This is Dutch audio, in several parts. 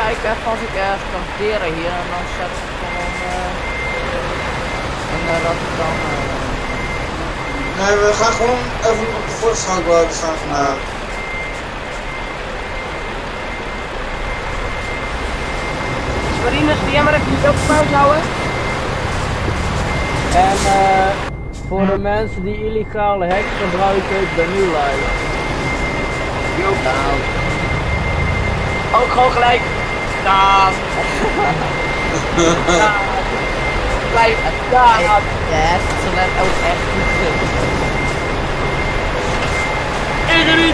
kijk even als ik ergens kan keren hier en dan zet ik gewoon in Rotterdam. Nee, we gaan gewoon even op de voortschouwbouw staan vandaag. Marines, wil jij maar even je pauze houden? En voor de mensen die illegale hacks gebruiken, ik ben nu live. Jo. Ook gewoon gelijk. Daag. Blijf daar. Ja, ze let ook echt goed. Ingrid.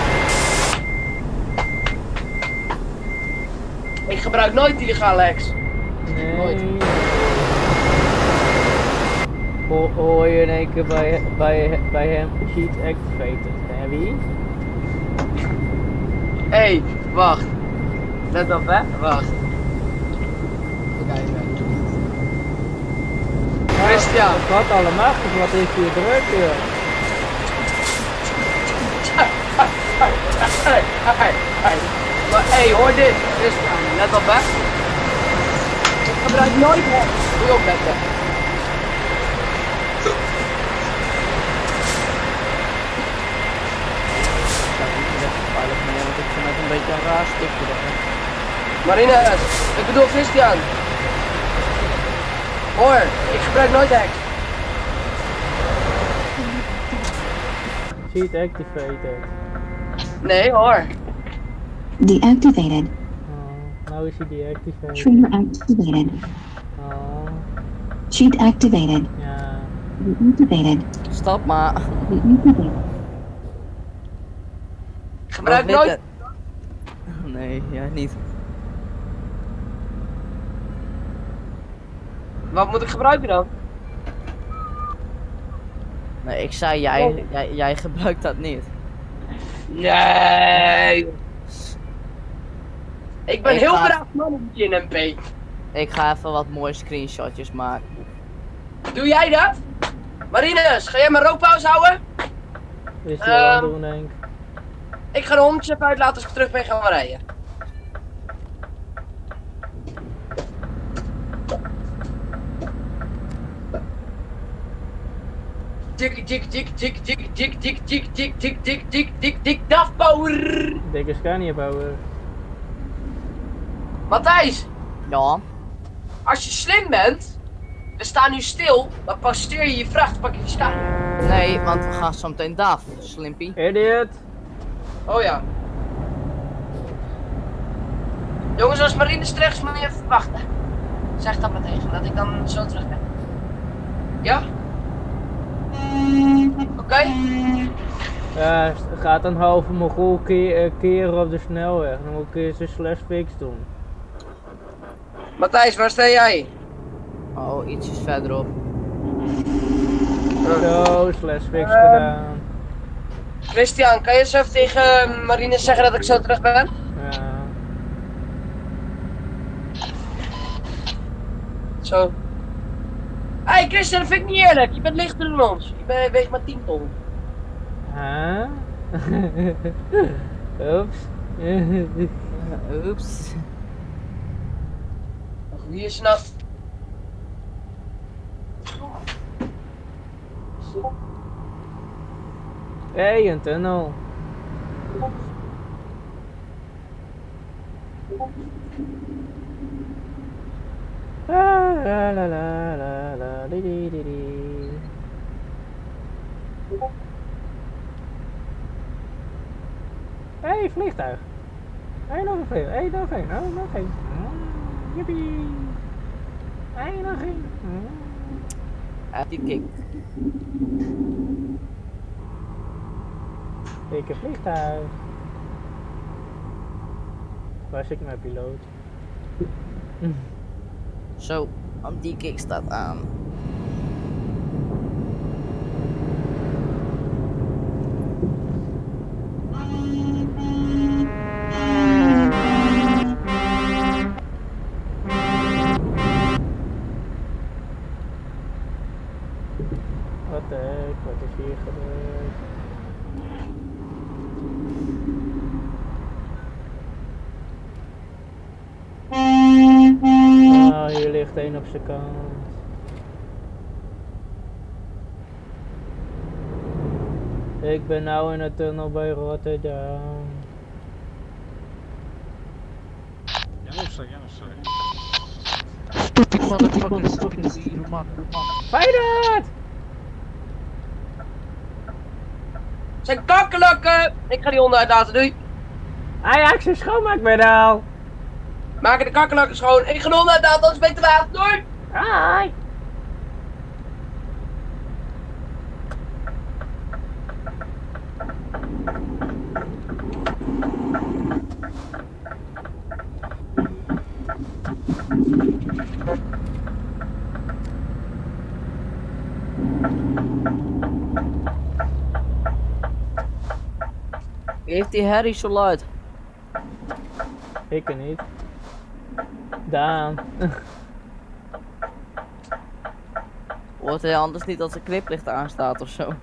Ik gebruik nooit illegale hacks. Nee. Nooit. Hoor je in één keer bij hem sheet activated. En wie? Hé, wacht. Let op hè, wacht. Kijken. Christian. Wat allemaal, wat is hier druk joh? Maar hé, hoor dit. Christian, let op hè. Ik gebruik nooit hacks. Moet je opletten. Want ik vind het een beetje een raar stukje. Marines, ik bedoel Christian. Hoor, ik gebruik nooit hacks. Sheet activated. Nee, hoor. Deactivated. Oh, nou is hij deactivated. Trigger activated. Oh, Sheet activated. ja. Deactivated. Stop maar. Deactivated. Ik gebruik nooit. Nee, jij niet. Wat moet ik gebruiken dan? Nee, ik zei jij gebruikt dat niet. Nee. Ik ben Ik heel ga- braaf man in MP. Ik ga even wat mooie screenshotjes maken. Doe jij dat? Marines, ga jij mijn rookpauze houden? Is hij al aan het doen denk ik. Ik ga de hondjes even uitlaten als ik terug ben gaan we rijden. Tik tik tik tik tik tik tik tik tik tik tik tik tik tik DAF power. Dikke Scania bouwer. Matthijs, Ja. als je slim bent, we staan nu stil, dan passeer je je vrachtpakje staan. Nee, want we gaan zo meteen DAF, Slimpy. Idiot. Oh ja. Jongens, als Marines terecht is, moet je even wachten. Zeg dat maar tegen, dat ik dan zo terug ben. Ja? Oké? Ja, gaat een halve mogol keren op de snelweg. Dan moet ik eerst een slash fix doen. Matthijs, waar sta jij? Oh, ietsjes verderop. Zo, slash fix gedaan. Christian, kan je zo even tegen Marines zeggen dat ik zo terug ben? Ja. Zo. Hey Christian, dat vind ik niet eerlijk. Je bent lichter dan ons. Je weegt maar 10 ton. Huh? Oeps. Oeps. Wie is nou? Hey, een tunnel. La la la la la la di di di di. Hey, vliegtuig. Hey, nog een vliegtuig. Hey, nog een. Oh, nog een. Jippie. Hey, nog een. Uit die kick. Dikke vliegtuig. Waar zit mijn piloot? Zo, want die kick staat aan. Wat de heck, wat is hier gebeurd? ligt één op zijn kant. Ik ben nou in de tunnel bij Rotterdam. Stupid motherfuckers. Feyenoord! Zijn kakkerlakken! Ik ga die honden uitlaten, doei! Ajax is schoonmaakmiddel! Maken de kakkerlakken schoon. Ik ga de honden uitlaten, anders ben ik te laat. Doei! Hoi! Wie heeft die herrie zo luid? Ik er niet. Daan. Hoort hij anders niet als een kniplicht aanstaat of zo?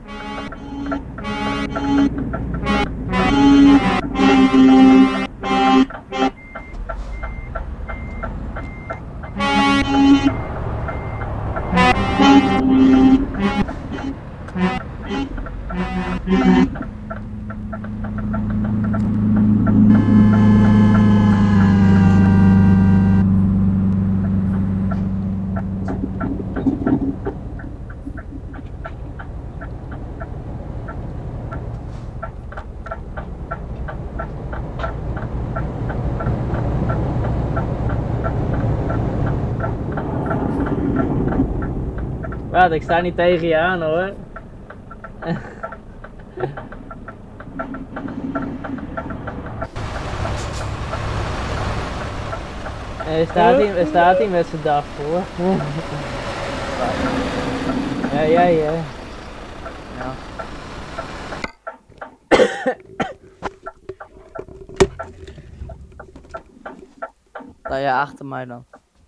Wat, ik sta niet tegen je aan hoor. Er staat hij met zijn dag voor. Ja. Ja. Sta je achter mij dan?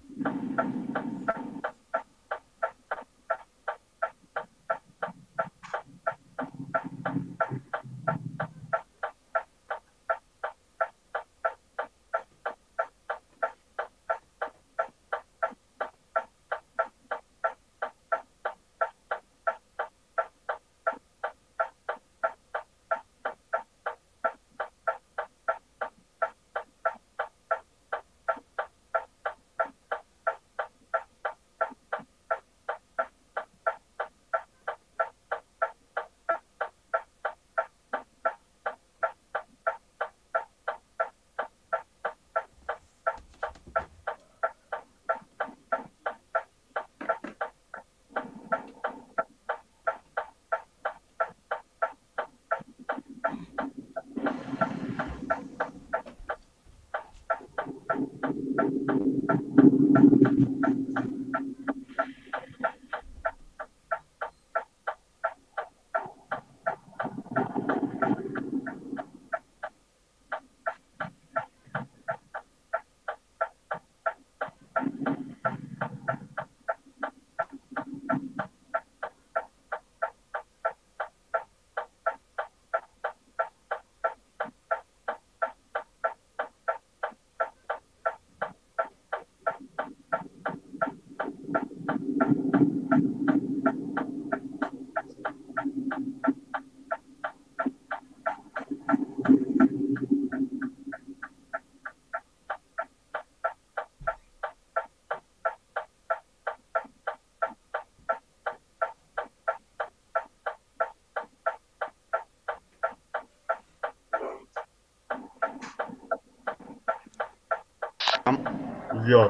Ja.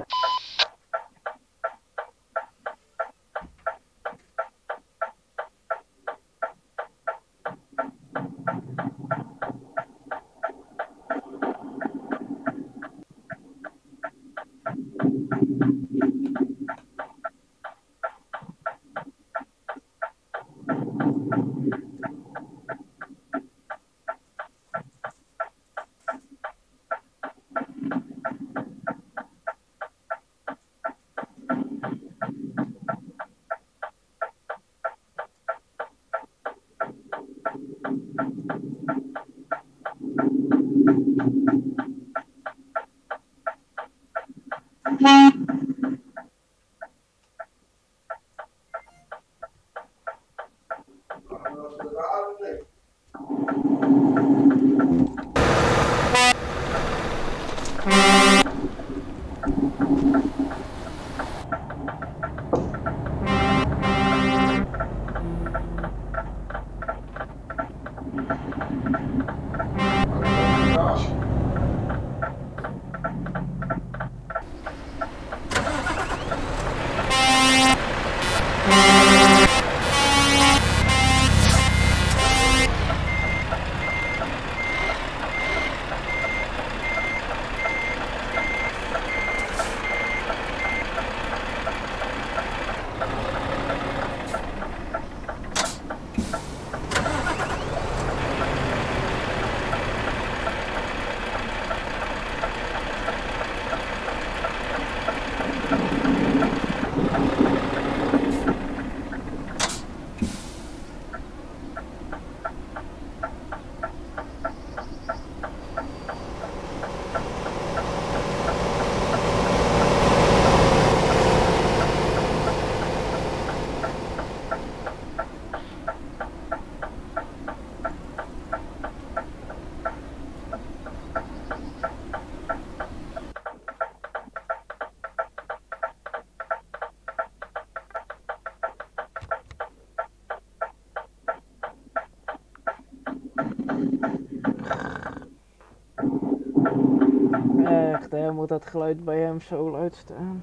Echt, hè, moet dat geluid bij hem zo luid staan?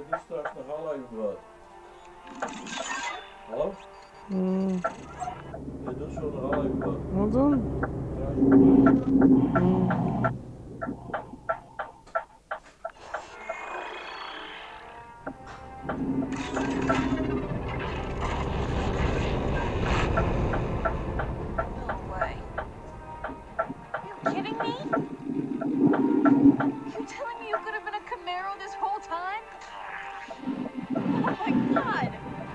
doet straks nog al even wat. Hallo? Je doet zo nog al even wat. Wat dan? No way. Are you kidding me? You telling me you could have been a Camaro this whole time? Oh my god!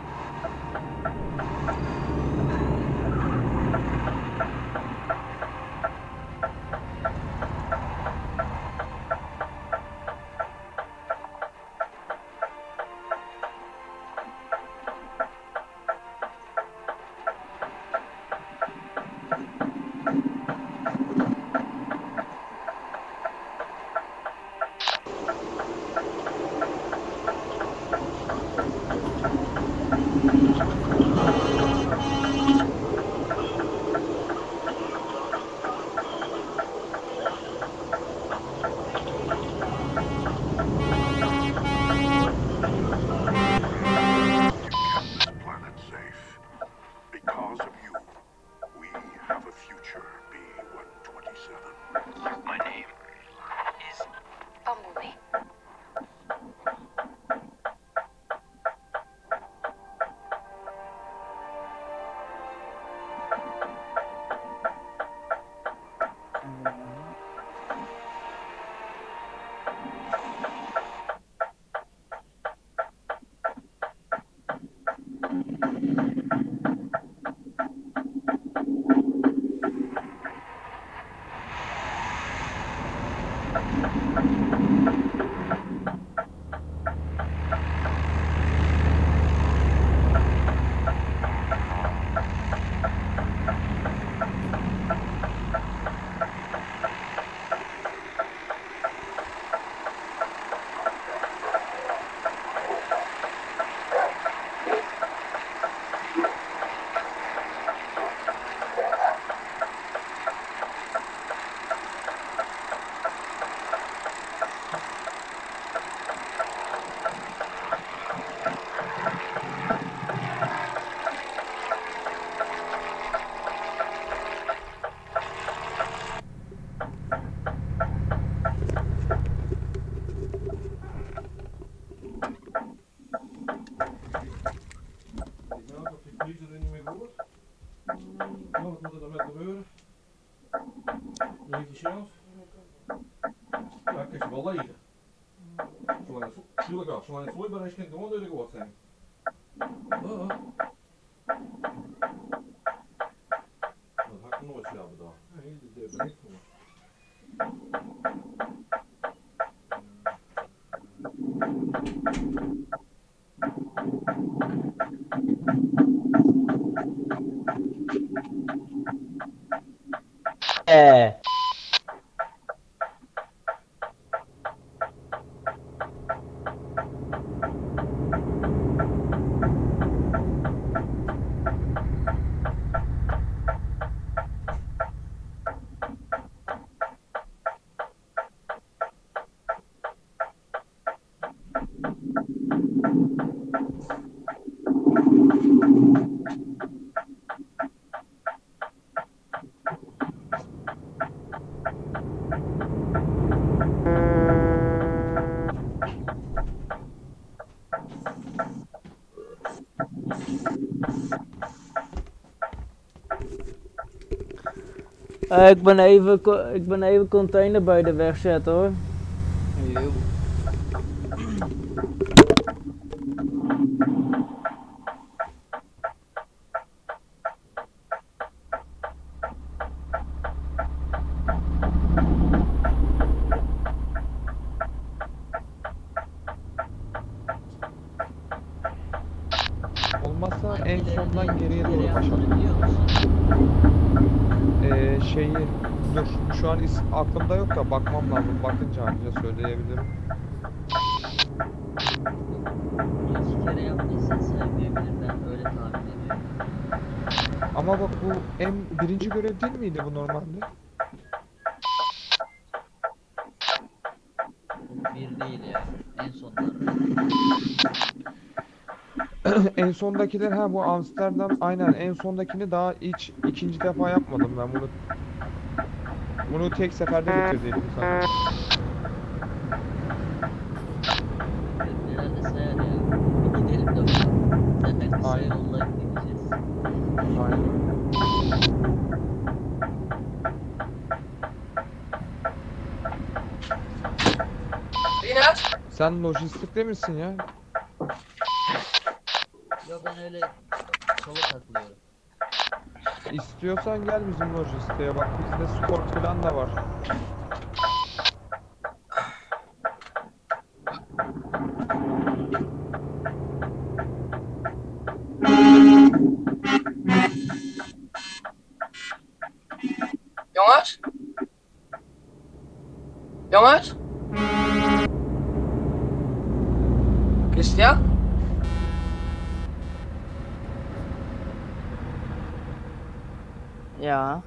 Because of you, we have a future, B-127. My name is Bumblebee. Wat moet er dan met gebeuren? Je heeft die chance. Ja, ik kan je wel legen. Tuurlijk wel, zolang het vloeibaar is, kan het gewoon door de woord zijn. Dat had ik nooit zelf bedacht. Nee, dit ben ik voor. Ik ben even container bij de weg zetten hoor. Yo. Olmazsa en sondan geriye doğru başlayalım. Dur şu an aklımda yok da bakmam lazım. Bakınca anca söyleyebilirim. İki kere yaptıysan saymayabilir, ben öyle tahmin ediyorum. Ama bak bu birinci görev değil miydi bu normalde? Bir değil ya. En sonları. En sondakiler ha bu Amsterdam aynen en sondakini daha hiç ikinci defa yapmadım ben bunu. Bunu tek seferde bitirdiydim sana. Nerede sayar ya? Bir gidelim de bakalım. Zaten kısa Aynen. yolda gideceğiz. Aynen. Rinus? Sen lojistikte misin ya? Yo ben öyle sola takılıyorum. İstiyorsan gel bizim lojistiğe bak bizde spor falan da var. Jongens? Jongens? Christian? Ja.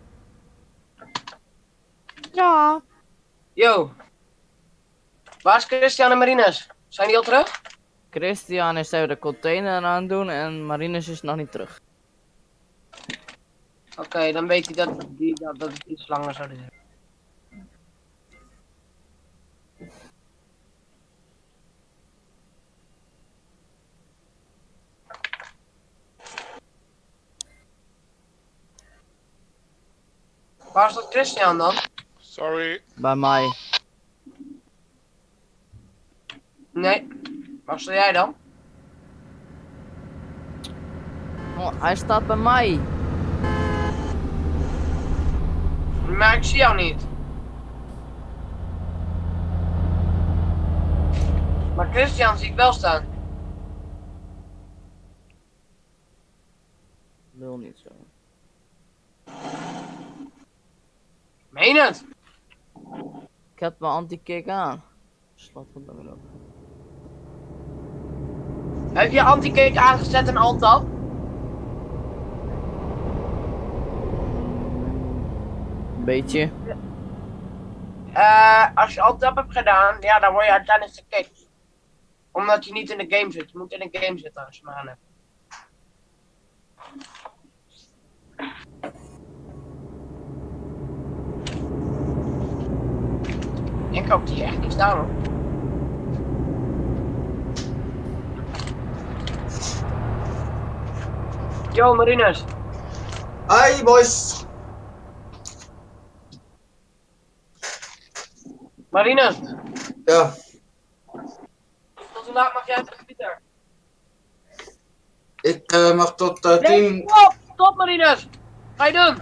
Ja. Yo. Waar is Christian en Marinus? Zijn die al terug? Christian is even de container aan het doen en Marinus is nog niet terug. Oké, dan weet hij dat het iets langer zou duren. Waar is dat Christian dan? Sorry. Bij mij. Nee. Waar sta jij dan? Oh, hij staat bij mij. Maar ik zie jou niet. Maar Christian zie ik wel staan. Wil niet zo. Meen het? Ik heb mijn anti-kick aan. Slot van de middag. Heb je anti-cake aangezet en alt-tab? Een beetje. Als je alt-tab hebt gedaan, ja, dan word je uiteindelijk gekikt. Omdat je niet in de game zit. Je moet in de game zitten als je hem aan hebt. Ik hoop die echt niet staan hoor. Yo Marinus. Hi boys. Marinus. Ja. Tot hoe laat mag jij op de computer? Ik mag tot 10. Nee, stop Marinus. Ga je doen?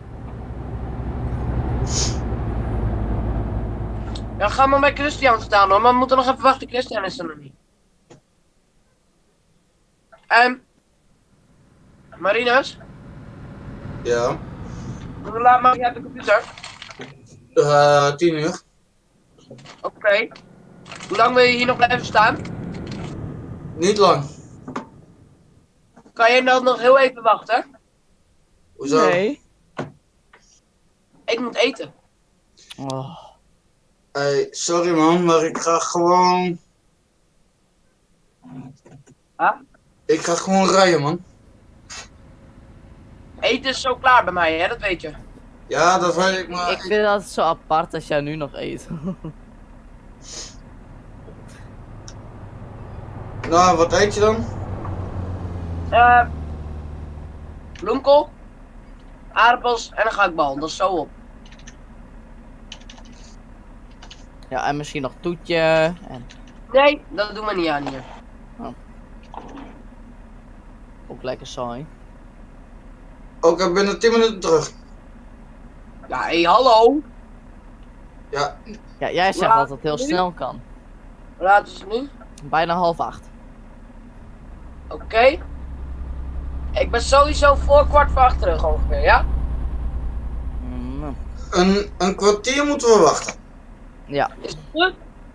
Ja, ga maar bij Christian staan hoor, maar we moeten nog even wachten. Christian is er nog niet. Marinus? Ja. Hoe laat mag jij op de computer? 10 uur. Oké. Hoe lang wil je hier nog blijven staan? Niet lang. Kan je dan nog heel even wachten? Hoezo? Nee. Ik moet eten. Oh. Hey, sorry man, maar ik ga gewoon... Huh? Ik ga gewoon rijden man. Eten is zo klaar bij mij, hè? Dat weet je. Ja, dat weet ik maar... Ik vind dat zo apart als jij nu nog eet. Nou, wat eet je dan? Bloemkool, aardappels en een gehaktbal. Dat is zo op. Ja, en misschien nog toetje. En Nee, dat doen we niet aan hier. ook lekker saai. Oké, binnen 10 minuten terug. Ja, hé, hallo. Ja. Ja, jij zegt Ja, dat het heel nu? snel kan. Hoe laat is het nu? Bijna 7:30. Oké. Ik ben sowieso voor 7:15 terug ongeveer, ja? Mm, Een kwartier moeten we wachten. ja. Is het goed?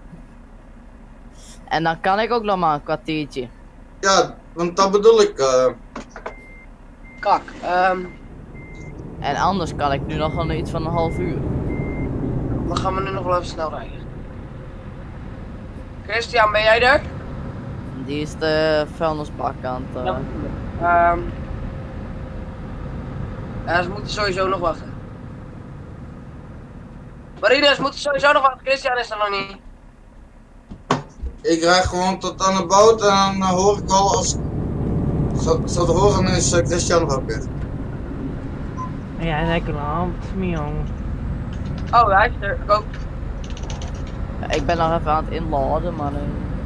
En dan kan ik ook nog maar een kwartiertje. Ja, want dat bedoel ik. Kak. En anders kan ik nu nog wel iets van een half uur. Dan gaan we nu nog wel even snel rijden. Christian, ben jij er? Die is de vuilnisbak aan het... Ja, ze moeten sowieso nog wachten. Marine, ze moeten sowieso nog wachten. Christian is er nog niet. Ik rijd gewoon tot aan de boot en dan hoor ik al als... Zo te horen is Christian nog ook weer. Ja, lekker lampt, jong. Oh, hij is er. Go. Ja, ik ben nog even aan het inladen, maar...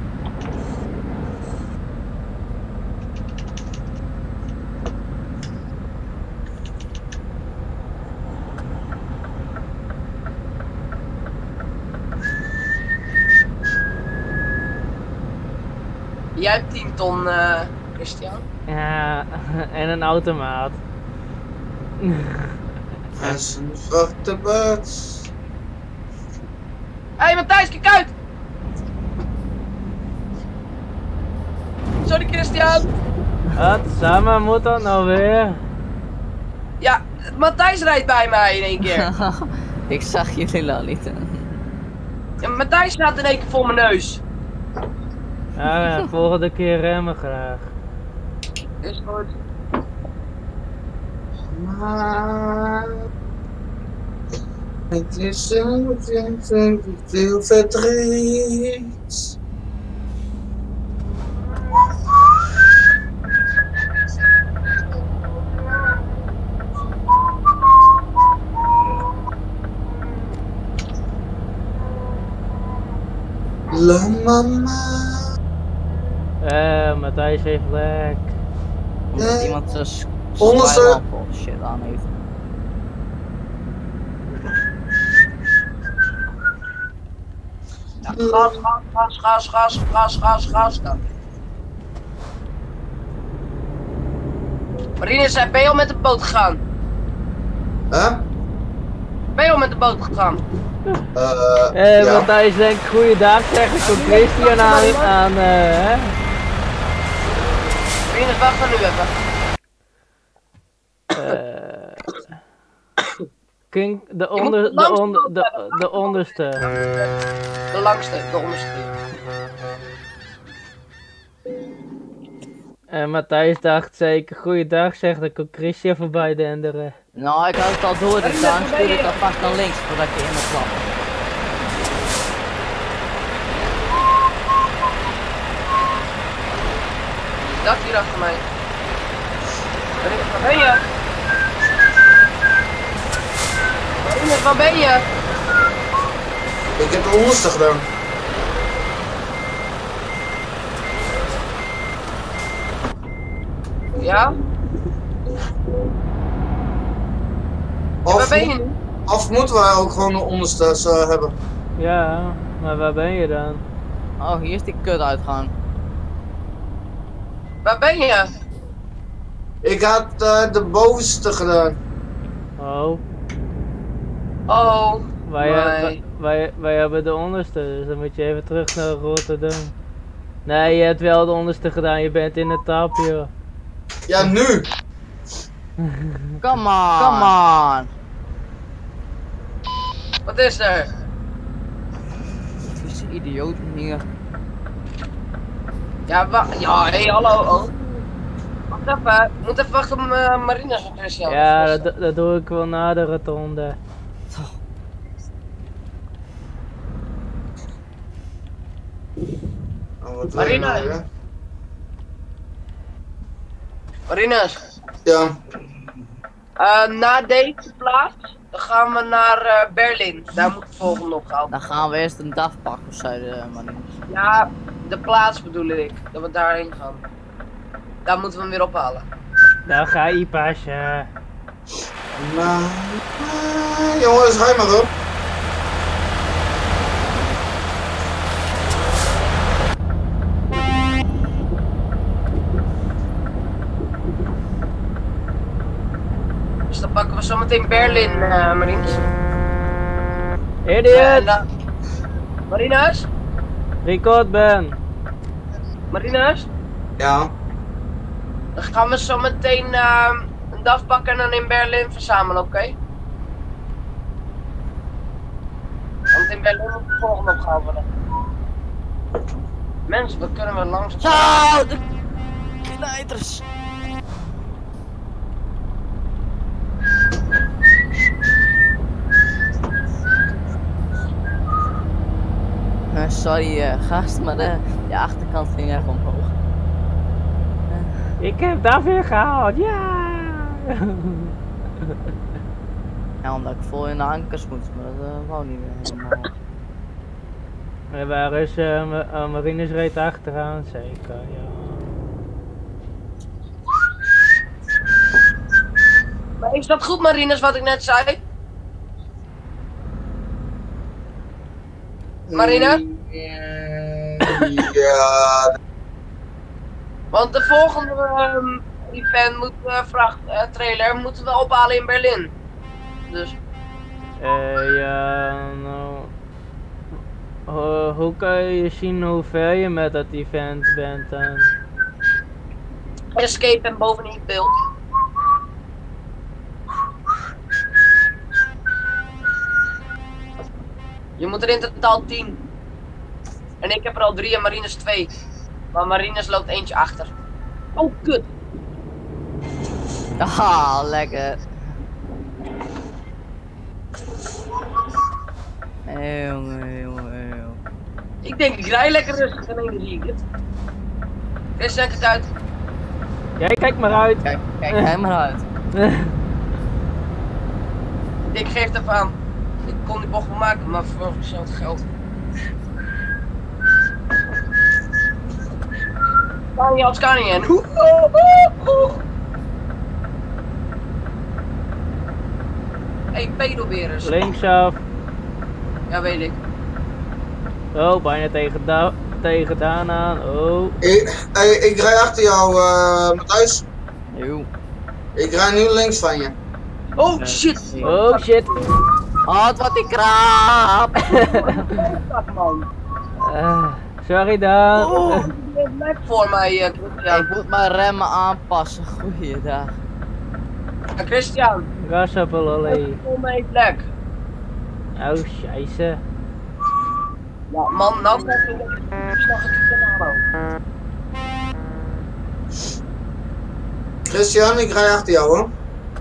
Jij hebt 10 ton, Christian. Ja, en een automaat. Hij is een vrachtautomaat. Hé, Matthijs, kijk uit! Sorry, Christian. Wat? Samen moet dat nou weer? Ja, Matthijs rijdt bij mij in één keer. Ik zag jullie al niet. Ja, Matthijs staat in één keer voor mijn neus. Ja, volgende keer remmen graag. Is goed. Maar... Het is veel verdriet. La mama. Matthijs heeft lek. Omdat iemand zijn Onderste. spijlamp of shit aan heeft. Ja, gas. Marine, ben je al met de boot gegaan? Huh? Ben je al met de boot gegaan? Ja. Matthijs denkt goeiedag zeggen, komt Christian aan hè? Marine, wacht dan nu even. King, de onderste. De langste, de onderste. En Matthijs dacht zeker goeiedag zeg, dan komt Christian voorbij denderen. Nou, ik had het al door, dus daarom stuurde ik alvast naar links voordat je in moet klappen. Dat hier achter mij. Waar ben je? Waar ben je? Ik heb de onderste gedaan. Ja? Waar ben je nu? Of moeten wij ook gewoon de onderste hebben? Ja, maar waar ben je dan? Oh, hier is die kutuitgang. Waar ben je? Ik had de bovenste gedaan. Oh. Oh. Wij hebben de onderste, dus dan moet je even terug naar Rotterdam. Nee, je hebt wel de onderste gedaan, je bent in de tap, joh. Ja, nu! Come on! Wat is er? Het is een idioot hier. Ja, hey, hallo. Oh. Wacht even, ik moet even wachten op Marina van Christian. Ja, dat doe ik wel na de rotonde. Oh, wat Marina. wil je nou, hè? Marinus. Ja. Na deze plaats, dan gaan we naar Berlin. Daar moet de volgende opgehaald. Dan gaan we eerst een DAF pakken of zei de Marinus. Ja, de plaats bedoel ik. Dat we daarheen gaan. Daar moeten we hem weer ophalen. Dan ga je pasje. Nou, jongens, rij maar op. Dus dan pakken we zometeen Berlin, Marines. Idiot! Marinus? Record ben. Marinus? Ja. Dan gaan we zometeen een DAF pakken en dan in Berlin verzamelen, oké? Want in Berlin moet de volgende opgehaald worden. Mensen, we kunnen wel langzaam. Zo, de knijters. Sorry gast, maar de achterkant ging even omhoog. Ik heb dat weer gehaald, ja! Ja, omdat ik vol in de ankers moest, maar dat wou niet meer helemaal. Waar is Marines reed achteraan, zeker, ja. Maar is dat goed, Marines, wat ik net zei? Marine? Ja. Want de volgende event moet vrachttrailer moeten we ophalen in Berlin. Dus. Ja, nou. Hoe kan je zien hoe ver je met dat event bent dan? Escape en bovenin beeld. Je moet er in totaal 10. En ik heb er al 3 en Marines 2. Maar Marines loopt eentje achter. Oh, kut. Ah, lekker. Jongen. Ik denk, ik rij lekker rustig en energie. Christian, kijk uit. Jij kijkt maar uit. Kijk jij maar uit. Ik geef het even aan. Ik kon die bocht wel maken, maar voor hetzelfde geld. Kan niet en. Hey, pedoberers. Linksaf. Ja, weet ik. Oh, bijna tegen Daan aan. Oh. Ik rij achter jou, Matthijs. Jo. Ik rij nu links van je. Oh shit! Oh shit! Oh, wat die kraap! Sorry Daan. Oh, lek voor mij, Christian. Ik moet mijn remmen aanpassen. Goeiedag. Ja, Christian. Rassappelolé. Voor mij lek. Oh, scheisse. Ja, man, nou snap ik het wel. Christian, ik rij achter jou hoor.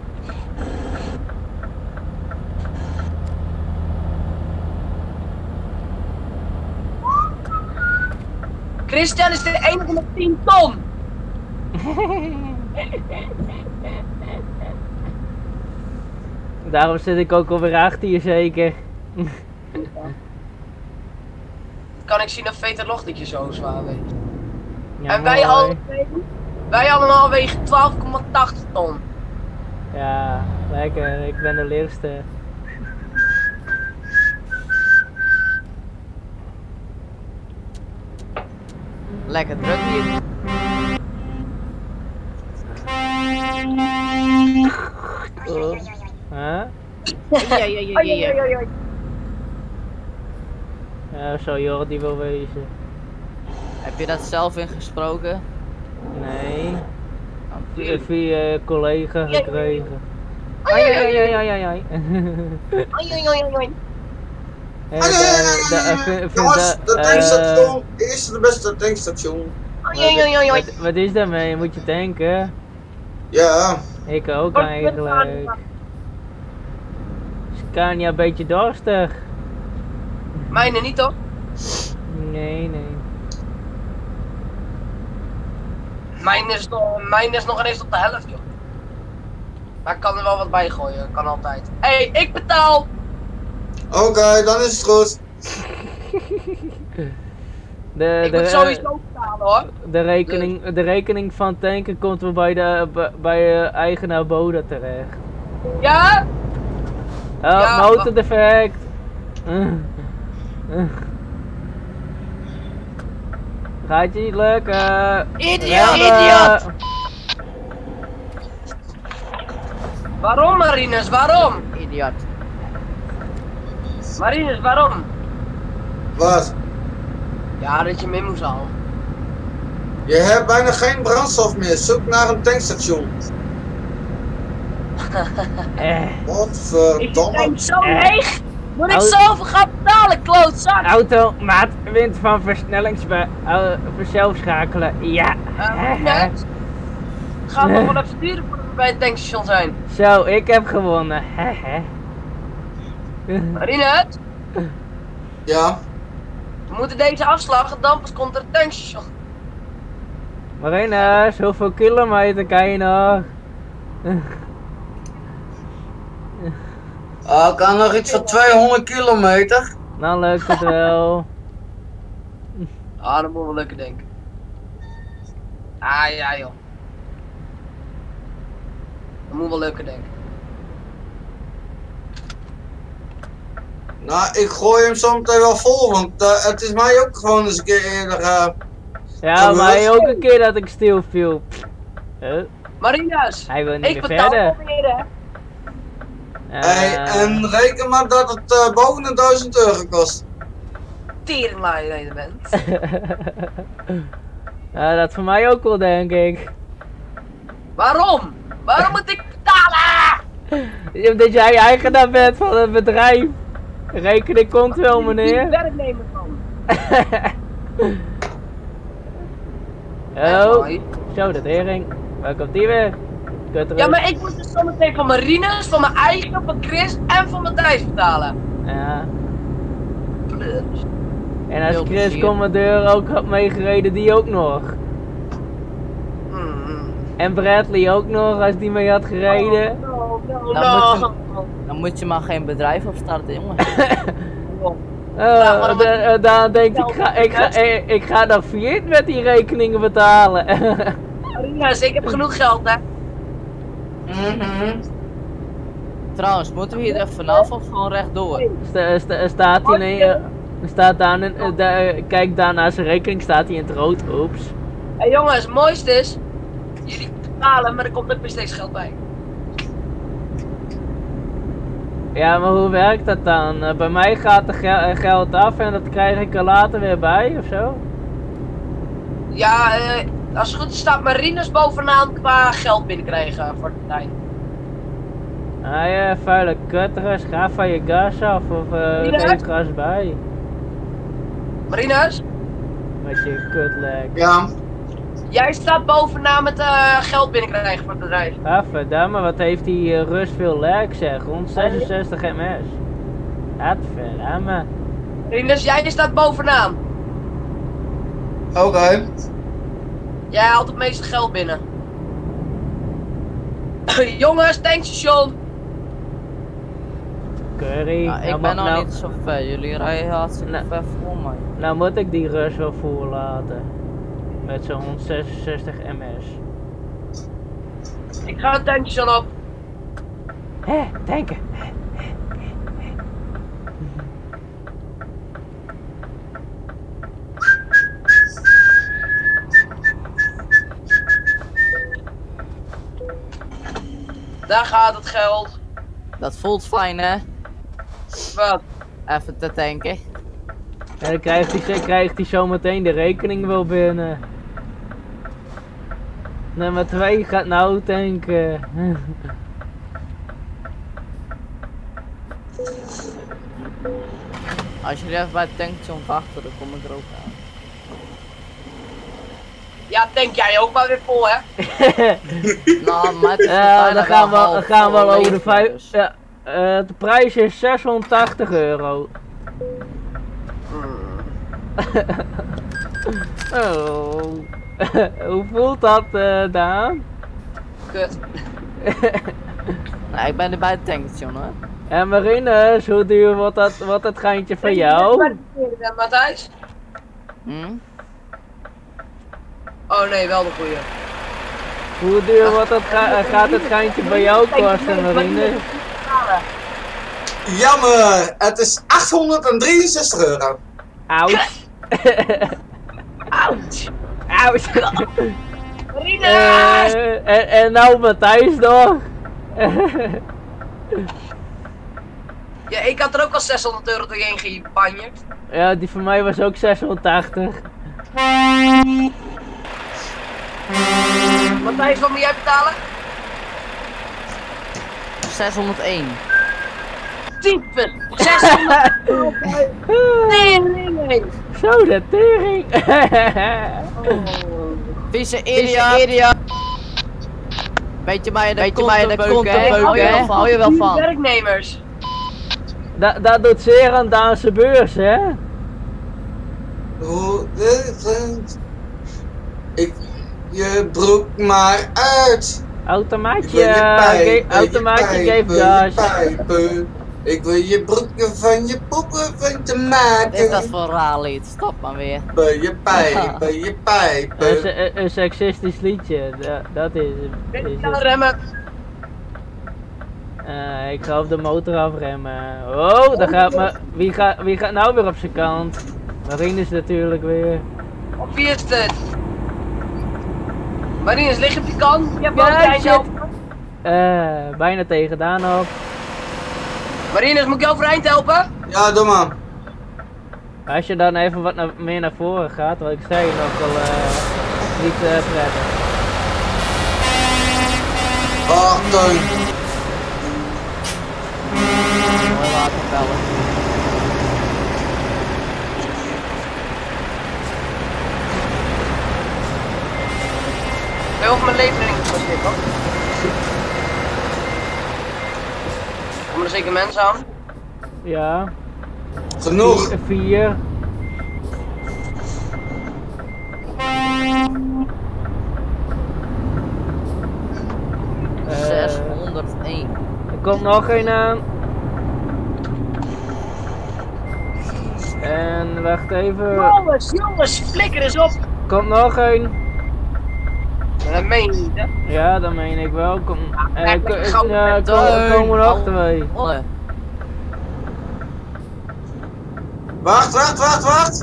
Christian is de enige met 10 ton! Daarom zit ik ook alweer achter je zeker. Kan ik zien of Veterloch dat je zo zwaar weegt. Ja, en wij allemaal wegen 12,80 ton. Ja, lekker. Ik ben de lichtste. Lekker druk hier. Huh? Ja, zo Jordi wil wezen. Heb je dat zelf ingesproken? Nee. Via collega gekregen. Ai. Jongens, de tankstation is de beste tankstation. Wat is daarmee? Moet je tanken? Ja. Ik ook eigenlijk. Scania een beetje dorstig. Mijne niet toch? Nee. Mijn is nog ineens op de helft joh. Maar ik kan er wel wat bij gooien, kan altijd. Hey, ik betaal! Oké, dan is het goed. Ik moet sowieso betalen hoor. De rekening van tanken komt wel bij eigenaar Boda terecht. Ja? Oh, Ja, motordefect. Gaat je niet lukken. Idioot! Waarom Marines, waarom? Idioot. Marines, waarom? Wat? Ja, dat je mee moest halen. Je hebt bijna geen brandstof meer. Zoek naar een tankstation. Ik Godverdomme. denk zo leeg. Moet ik zoveel gaan betalen? Snelle klootzak! Auto, maat, wint van zelf schakelen. Ja. Net. Gaat nog wel even sturen voordat we bij het tankstation zijn. Zo, ik heb gewonnen. Rinus, Ja. we moeten deze afslag en dan pas komt er een tankstation. Marinus, hoeveel kilometer kan je nog? Ik kan nog iets van 200 kilometer. Dan lukt het wel. Ah, dat moet wel lukken, denk ik. Ah, ja, joh. Dat moet wel lukken, denk ik. Nou, ik gooi hem zometeen wel vol, want het is mij ook gewoon eens een keer eerder Ja, gebeurd. maar ook een keer dat ik stil viel. Marinus, Hij wil niet ik meer betaal verder. alweer, hè. Hey, en reken maar dat het boven de 1000 euro kost. Teringlaaier bent. Ja, dat voor mij ook wel, denk ik. Waarom? Waarom moet ik betalen? Omdat jij eigenaar bent van het bedrijf. Rekening komt wel, meneer. Ik ben werknemer van. Oh, zo, de tering. Waar komt die weer? Ja, maar ik moet dus zometeen van Marinus, van mijn eigen, van Chris en van Matthijs betalen. Ja. Plus. En als Heel Chris plezier. commandeur ook had meegereden, die ook nog. En Bradley ook nog, als die mee had gereden. Dan moet je maar geen bedrijf opstarten, jongen. Dan denk ik ga nog failliet met die rekeningen betalen. Marinus, ik heb genoeg geld, hè. Trouwens, moeten we hier even vanaf of gewoon rechtdoor? Staat hij staat daar, kijk daar naar zijn rekening, staat hij in het rood. Oeps. Hé jongens, het mooiste is, jullie betalen, maar er komt ook weer steeds geld bij. Ja, maar hoe werkt dat dan? Bij mij gaat er geld af en dat krijg ik er later weer bij, of zo? Ja, als het goed is staat Marinus bovenaan qua geld binnenkrijgen voor de tijd. Ah ja, vuile kutters, ga van je gas af of geef gas bij. Marinus, Met je kutlek. Ja. jij staat bovenaan met geld binnenkrijgen voor het bedrijf. Ah, verdamme, wat heeft die Rus veel lek zeg, rond 66 ms. Verdamme. Marinus, jij staat bovenaan. Oké. Jij haalt het meeste geld binnen. Jongens, tankstation. Curry. Nou, ik ben nog niet zo ver, jullie rijden hartstikke ver voor mij. Nou moet ik die Rus wel voorlaten. Met zo'n 166 ms. Ik ga het tankstation op. Hé, tanken. Daar gaat het geld. Dat voelt fijn, hè? Wat? Even te tanken. En dan krijgt hij zo meteen de rekening wel binnen. Nummer 2 gaat nou tanken. Als jullie even bij het tankstation wachten, dan kom ik er ook aan. Ja, tank jij ook maar weer vol, hè? Nou, maar het is Ja, dan gaan we wel over de 5. Dus. Ja, de prijs is 680 euro. Oh. Hoe voelt dat, Daan? Kut. Nou, ik ben er bij het tankstation, hoor. En Marinus, hoe duur wordt dat geintje van jou? Matthijs? Oh nee, wel de goeie. Hoe duur gaat het geintje bij jou kosten, Marinus? Jammer, het is 863 euro. Ouch. Ouch. Ouch. Marinus! En nou Matthijs nog? Ja, ik had er ook al 600 euro doorheen gepanjerd. Ja, die van mij was ook 680. Matthijs, wat moet jij betalen? 601. Type 600. Nee. Zo, de tering. Vieze idiot. Weet je mij de kont beuken, hè? Hou je wel van. Werknemers. Dat doet zeer aan Daanse beurs, hè? Hoe ik je broek maar uit. Automaatje geeft gas. Ik wil je broeken van je poepen van te maken. Dit is dat voor raar lied, stop maar weer. Bij je pijpen. Een seksistisch liedje, dat is het. Remmen. Ik ga op de motor afremmen. Oh, daar gaat me. Wie gaat nou weer op zijn kant? Marines natuurlijk weer. Op wie is het? Marines, lig op die kant. Je hebt Ja, shit. Bijna tegen Daan op. Marines, moet ik jou overeind helpen? Ja, doe maar. Als je dan even wat meer naar voren gaat, wat ik zei, nog wel niet prettig. Wachten. Mooi laten bellen. Heel veel mijn levering was dit, hoor. Komen er zeker mensen aan? Ja. Genoeg. 4. Uh, 601. Er komt nog een aan. En wacht even. Jongens, flikker eens op! Er komt nog een. Dat meen je niet, hè? Ja, dat meen ik wel. Er gauw komen nog 2. Wacht.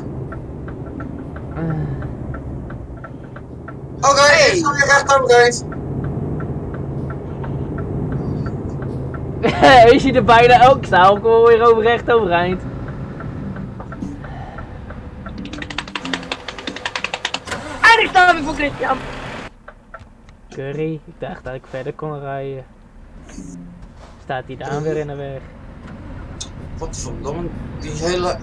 Oké, ik ga je recht overeind. Je ziet er bijna ook staan. Ik kom weer recht overeind. En ik sta weer voor Christian. Curry, ik dacht dat ik verder kon rijden. Staat hij daar weer in de weg? Wat verdomme, die hele...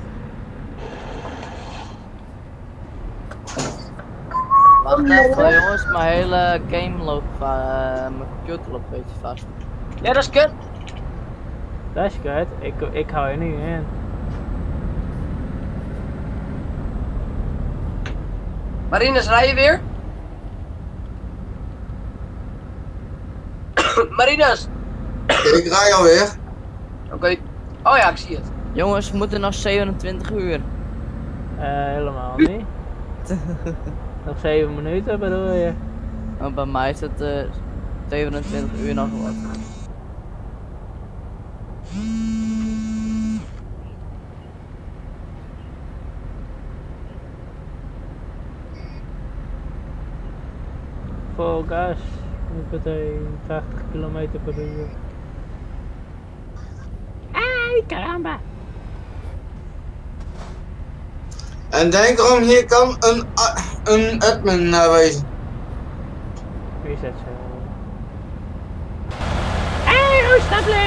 Wacht even jongens, mijn hele game loopt, mijn computer loopt een beetje vast. Ja, dat is kut. Dat is kut, ik hou er nu in. Marines, rij je weer? Marines! Ik rij alweer. Oké. Oh ja, ik zie het. Jongens, we moeten nog 27 uur. Helemaal niet. Nog 7 minuten bedoel je? Maar bij mij is het 27 uur nog wat. Vol gas. Niet meteen 80 km per uur. Ai, caramba! En denk erom, hier kan een admin wezen. Wie is dat zo? Hé, hoe staat het?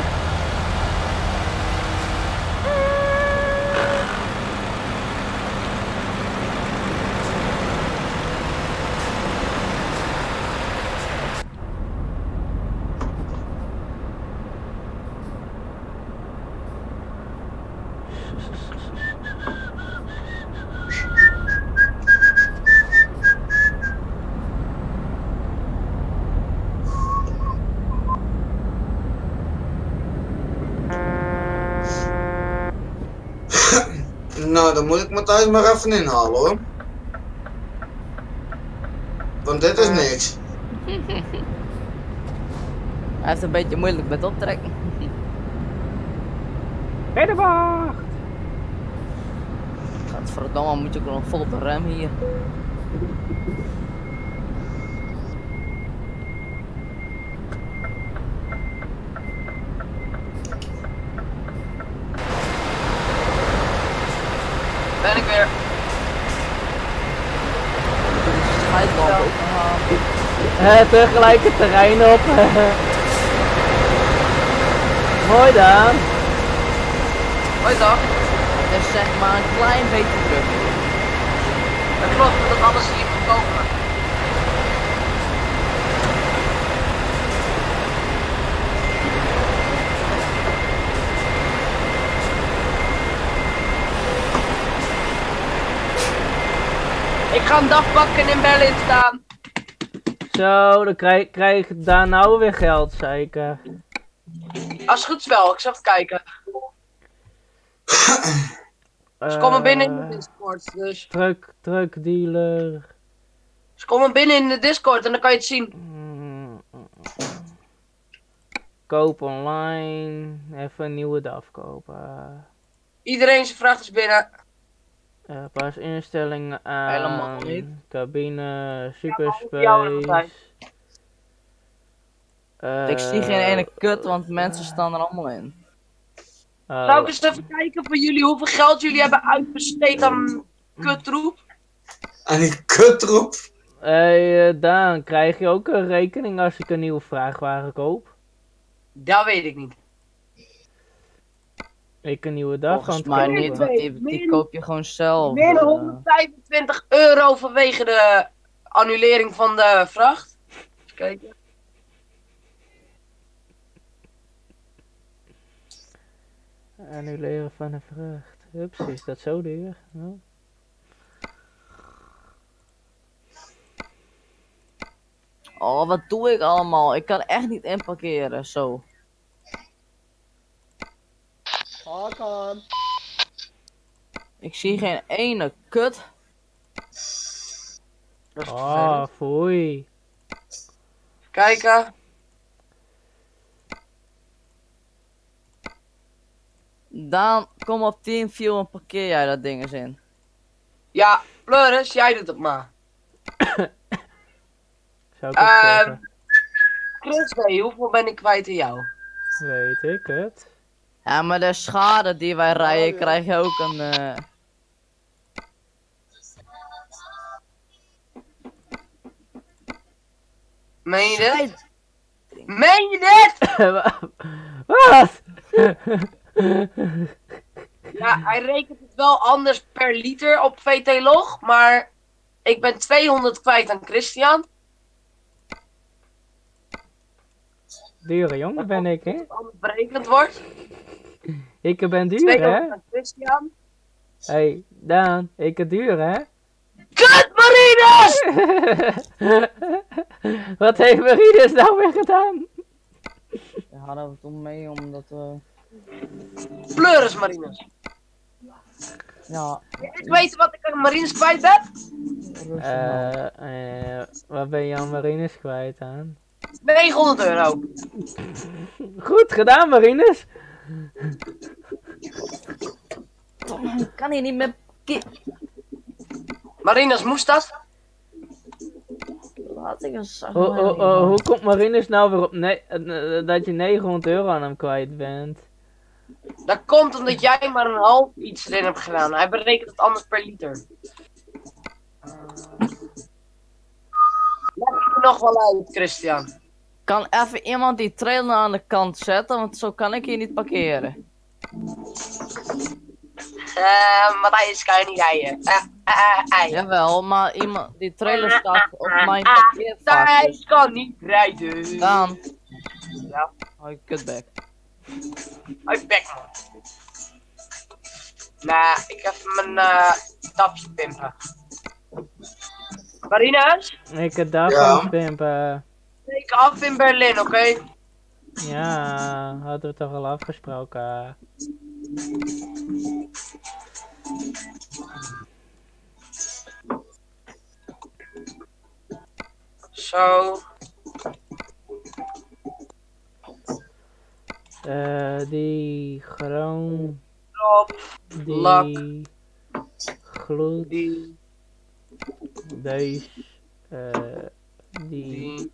Nou, dan moet ik Matthijs maar even inhalen hoor. Want dit is niks. Hij heeft een beetje moeilijk met optrekken. Bij de wacht! Godverdomme, moet je ook nog vol op de rem hier. Ben ik weer. Tegelijk het terrein op. Mooi Daan. Hoi toch? Het is zeg maar een klein beetje druk. Dat klopt, dat alles hier moet komen. Ik ga een dag pakken in Berlin staan. Zo, dan krijg ik daar nou weer geld, zeker. Als het goed is wel, ik zal even kijken. Ze komen binnen in de Discord, dus. Truck dealer. Ze komen binnen in de Discord en dan kan je het zien. Koop online. Even een nieuwe DAF kopen. Iedereen zijn vraag is binnen. Pas instellingen aan. Helemaal niet. Cabine, jou superspace. Ik zie geen ene kut, want mensen staan er allemaal in. Zou ik eens even kijken voor jullie hoeveel geld jullie hebben uitbesteed aan kutroep? En die kutroep. Hey, Daan, krijg je ook een rekening als ik een nieuwe vrachtwagen koop? Dat weet ik niet. Ik een nieuwe DAF Volgens kan mij kopen. niet, want die koop je gewoon zelf. Min 125 euro vanwege de annulering van de vracht. Even kijken. Annuleren van een vracht. Ups, is dat zo duur? Nou. Oh, wat doe ik allemaal? Ik kan echt niet inparkeren, zo. Ik zie geen ene kut. Oh, foei. Kijken. Daan, kom op TeamView en parkeer jij dat ding eens in. Ja, Pleuris, jij doet het maar. Zou ik het zeggen? Chris, hoeveel ben ik kwijt aan jou? Weet ik het. Ja, maar de schade die wij rijden, krijg je ook een... Meen je dit? Meen je dit? Wat? Ja, hij rekent het wel anders per liter op VT-log, maar ik ben 200 kwijt aan Christian. Dure jongen ben ik, hè? Als het anders berekend wordt. Ik ben duur, 200 hè? aan Christian. Hey, Daan, ik ben duur, hè? Kut, Marinus! Wat heeft Marinus nou weer gedaan? We hadden het om mee omdat Pleuris, Marinus. ja, Ik weet wat ik aan Marinus kwijt ben. Wat ben je aan Marinus kwijt aan? 900 euro. Goed gedaan, Marinus! ik kan hier niet meer... Marinus, moest dat? Laat ik eens... Hoe komt Marinus nou weer op dat je 900 euro aan hem kwijt bent? Dat komt omdat jij maar een half iets erin hebt gedaan. Hij berekent het anders per liter. Leg je nog wel uit, Christian. Kan even iemand die trailer aan de kant zetten, want zo kan ik hier niet parkeren. Matthijs kan je niet rijden. Jawel, maar iemand die trailer staat op mijn parkeervak. Matthijs kan niet rijden. Daan. Ja. Hoi, kutbek. Hoi, bek man. Nou, ik even mijn tapje pimpen. Marinus? Ik heb daar Ja. gewoon pimpen. Ik af in Berlin, oké? Ja, hadden we toch al afgesproken. Zo. Die groen, Op. die Lak. gloed, Die. deze, die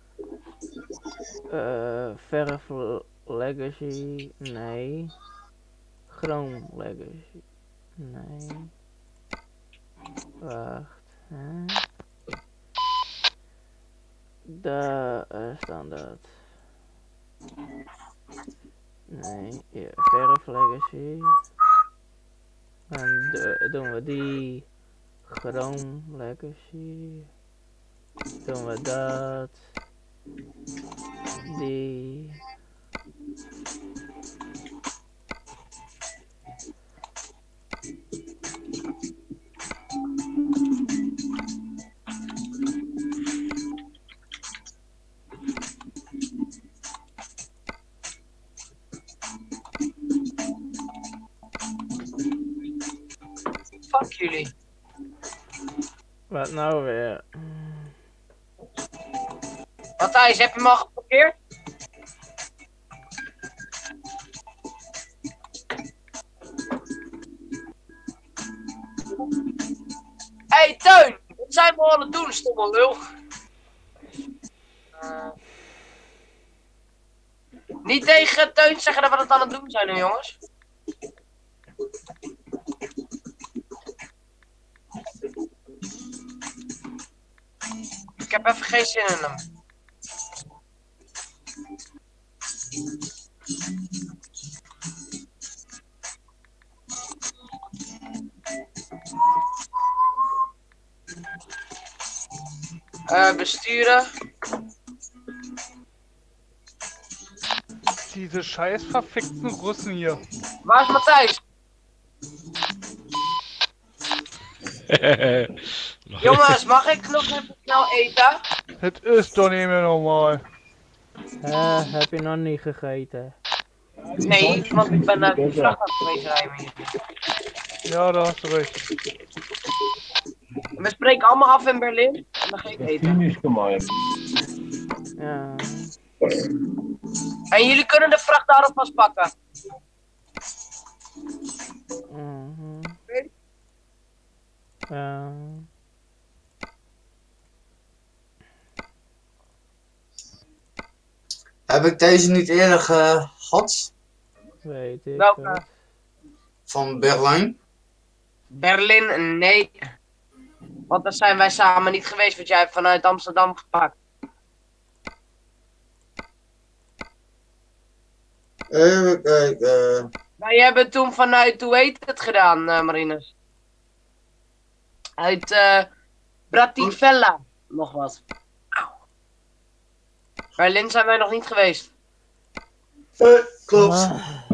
verf legacy, nee, groen legacy, nee, wacht, hè? Daar standaard. Nee, ja, verf legacy. En doen we die. Chrome Legacy. Doen we dat. Die. Fuck jullie. Wat nou weer? Matthijs, heb je hem al geparkeerd? Hey Teun, wat zijn we aan het doen, stomme lul? Niet tegen Teun zeggen dat we het aan het doen zijn nu, jongens. Ik heb even geen zin in hem. Besturen. Diese scheiß verfickten Russen hier. Waar is Matthijs? Jongens, mag ik nog even snel eten? Het is toch niet meer normaal. Heb je nog niet gegeten? Nee, want ik ben naar de vrachtwagen geweest rijden hier. Ja, daar hast du recht. We spreken allemaal af in Berlin en dan ga ik eten. Ja. En jullie kunnen de vracht daarop vastpakken. Heb ik deze niet eerder gehad? Weet ik. Welke? Van Berlijn? Berlin, nee. Want daar zijn wij samen niet geweest, want jij hebt vanuit Amsterdam gepakt. Even kijken. Wij hebben toen vanuit, hoe heet het gedaan, Marinus? Uit Bratislava, nog wat. Auw. Berlin zijn wij nog niet geweest. Klopt.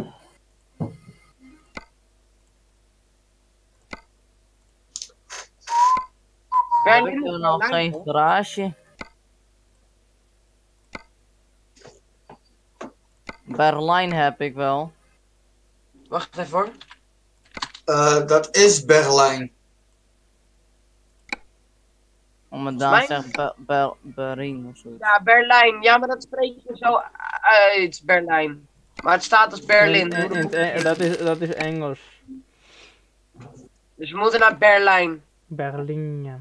Berlin is nog geen garage. Berlijn heb ik wel. Wacht even hoor. Dat is Berlijn. Om het dan zegt Berlijn of zo. Ja, Berlijn. Ja, maar dat spreek je zo uit, Berlijn. Maar het staat als Berlin. Dat is Engels. Dus we moeten naar Berlijn. Berlijn, ja.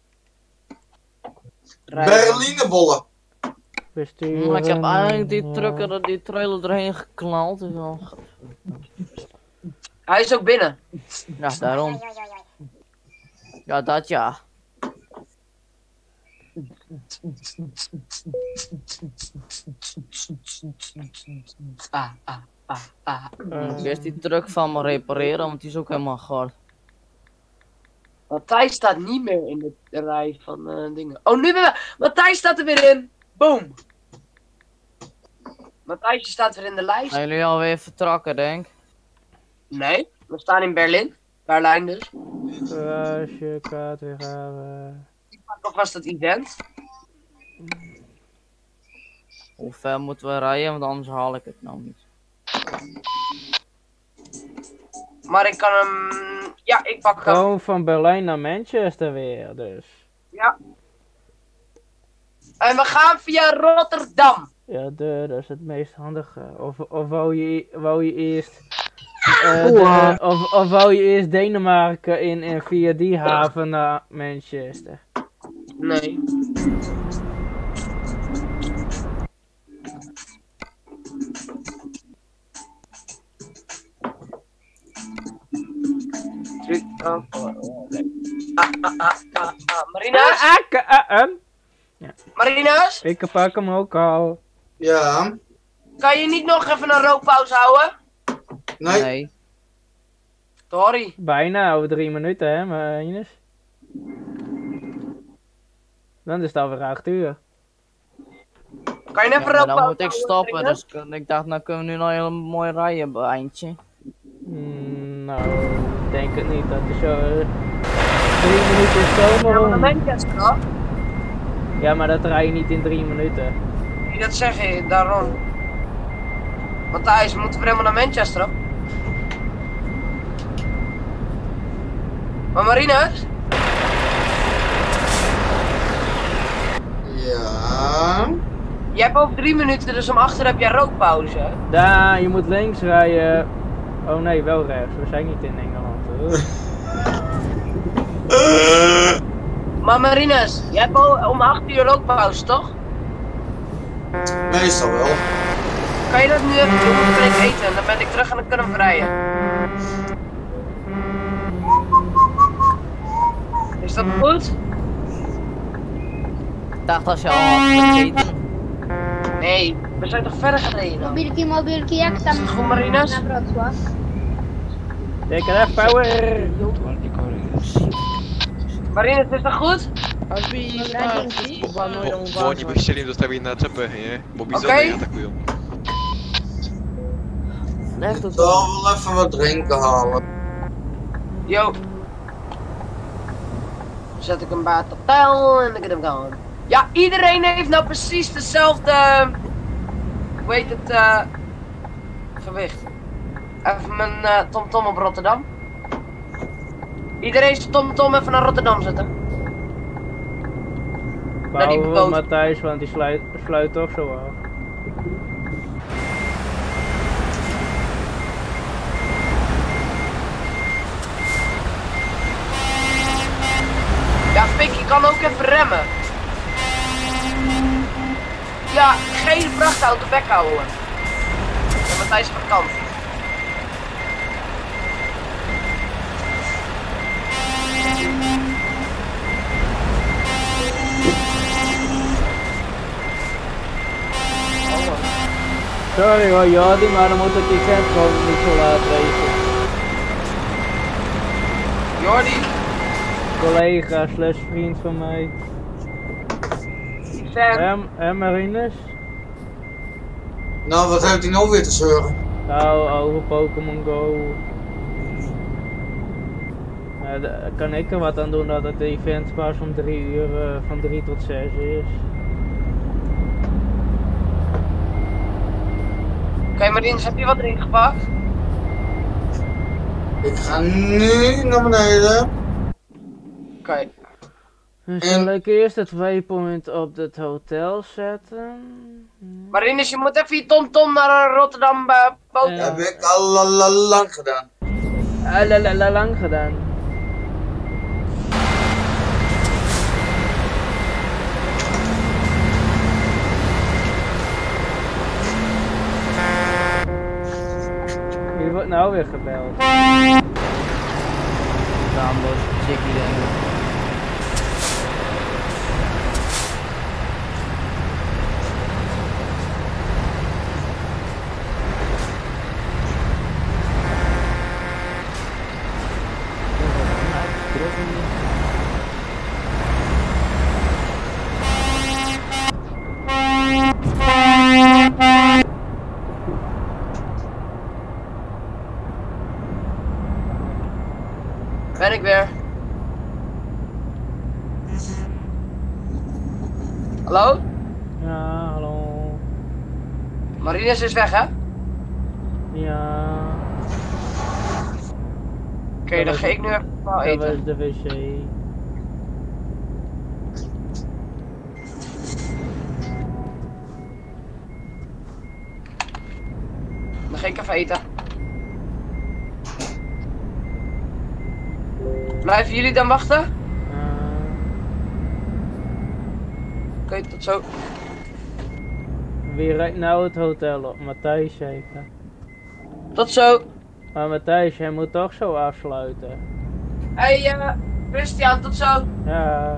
Berlinebollen. Maar ik heb eigenlijk die trailer erheen geknald. Dus wel... Hij is ook binnen. Ja, daarom. Ja, dat ja. Eerst die truck van me repareren, want die is ook helemaal gaar. Matthijs staat niet meer in de rij van dingen. Oh, nu weer. Matthijs staat er weer in. Boom. Matthijs staat weer in de lijst. Zijn jullie alweer vertrokken, denk ik? Nee, we staan in Berlijn. Berlijn dus. Garage, kaart weer gaan. Nog was dat event. Hoe ver moeten we rijden, want anders haal ik het nou niet. Maar ik kan hem... Ja, ik pak hem. Gewoon van Berlijn naar Manchester weer, dus. Ja. En we gaan via Rotterdam. Ja, dat is het meest handige. Of wou je eerst... of wou je eerst Denemarken in en via die haven naar Manchester? Nee. Marina's? Marina's? Ik pak hem ook al. Ja. Kan je niet nog even een rookpauze houden? Nee. Sorry. Bijna, over 3 minuten hè, maar Ines. Dan is het alweer 8 uur. Kan je Ja, even maar rook dan moet ik bouwen, stoppen, Ines? dus ik dacht, dan kunnen we nu nog een hele mooi rijden, eindje. Nou, ik denk het niet. Dat is zo... 3 minuten is zomaar Ja, maar om. naar Manchester, hoor. Ja, maar dat rij je niet in 3 minuten. Nee, dat zeg je, daarom. Matthijs, moeten we helemaal naar Manchester, hoor. Maar Marinus? Ja. Je hebt over 3 minuten, dus om 8 uur heb jij rookpauze. Daar, je moet links rijden. Oh nee, wel rechts. We zijn niet in Engeland. Maar Marinus, jij hebt om 8 uur rookpauze, toch? Meestal wel. Kan je dat nu even doen? Dan kan ik eten en dan ben ik terug en dan kunnen we rijden. Is dat goed? Ik dacht als je al had gegeten. Nee, we zijn toch verder gereden dan? Mobilki, jak tam Goed, Marinus? na Wrocław? Take it power! Marinus, is dat goed? Bo oni by chcieli im dostawić na czepę, nie? Bo bizony Okej. atakują. Leg het Ik zal wel even wat drinken halen. Yo. Zet ik hem bij het tel en ik heb hem gaan. Ja, iedereen heeft nou precies dezelfde... Hoe heet het? Gewicht. Even mijn TomTom op Rotterdam. Iedereen zijn TomTom even naar Rotterdam zetten. Naar die Behalve boot. Matthijs, want die sluit toch zo af. Ja, Pik, je kan ook even remmen. Ja, geen vrachtauto bek houden. En Matthijs van kant. Sorry hoor Jordi, maar dan moet het event gewoon niet zo laat racen. Jordi, Collega slash vriend van mij. Sam, En Marinus? Nou, wat heeft hij nou weer te zeuren? Nou, over Pokémon Go. Daar kan ik er wat aan doen dat het event pas om 3 uur, van 3 tot 6 is. Oké, Marinus, heb je wat erin gepakt? Ik ga nu naar beneden. Oké. Dus zal ik eerst het waypoint op het hotel zetten. Marinus, je moet even je TomTom naar Rotterdam boot. Dat heb ik al lang gedaan. Lang gedaan. Wie wordt nou weer gebeld? Dameloos, chickie denk ik. Ben ik weer. Hallo? Ja, hallo. Marinus is weg, hè? Ja. Oké, dan ga ik nu even wel Dat eten. was de wc. Dan ga ik even eten. Blijven jullie dan wachten? Oké, tot zo. Wie rijdt nou het hotel op? Matthijs zeker. Tot zo. Maar Matthijs, jij moet toch zo afsluiten. Hey, Christian, tot zo. Ja.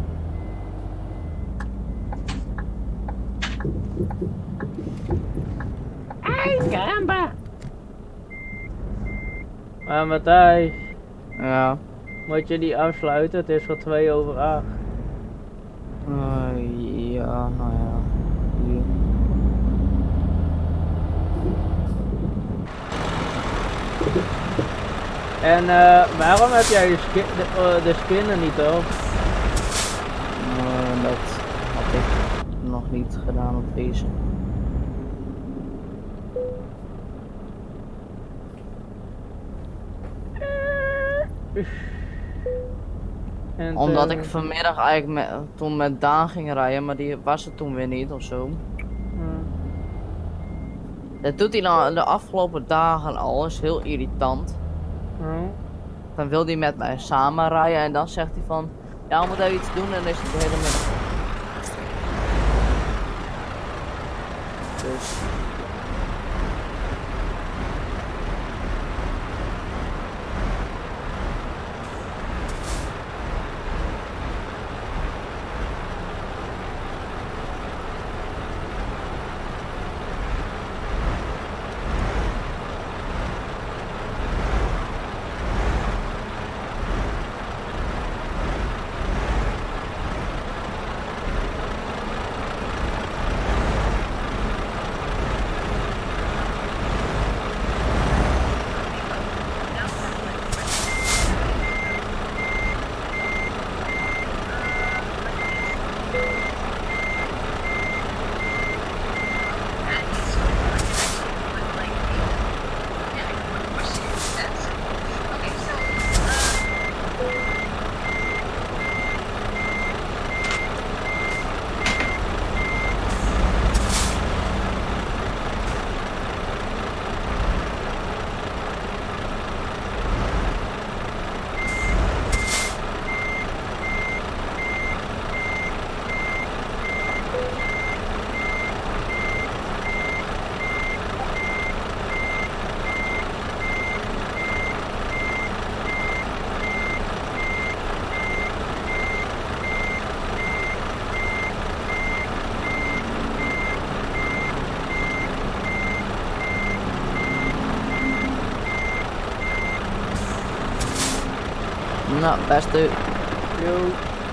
Ay, caramba! Maar Matthijs. Ja. Moet je die afsluiten? Het is al 2 over 8. Ja, nou ja. Hier. En waarom heb jij de skin er niet op? Dat had ik nog niet gedaan op deze. En Omdat ik vanmiddag eigenlijk toen met Daan ging rijden, maar die was er toen weer niet of zo. Dat doet hij nou de afgelopen dagen al, is heel irritant. Dan wil hij met mij samen rijden en dan zegt hij van, ja we moeten even iets doen en dan is het de hele middag. Dus. Nou, beste. Yo.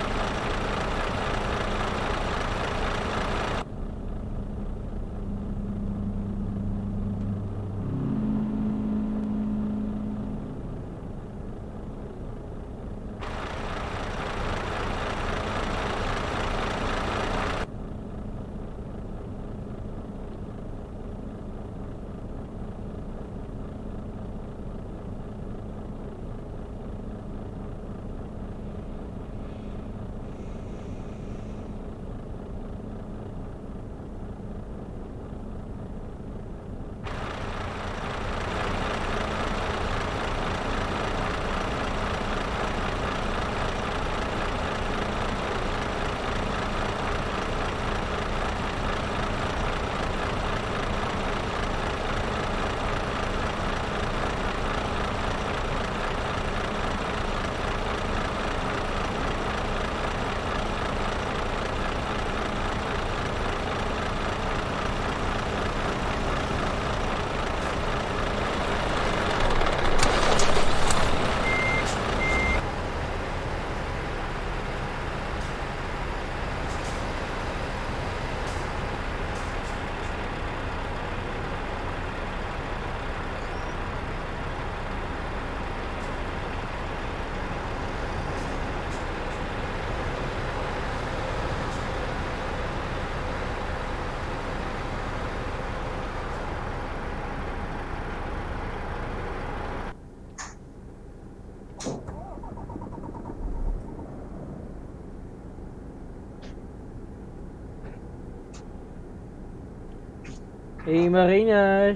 Hey Marinus.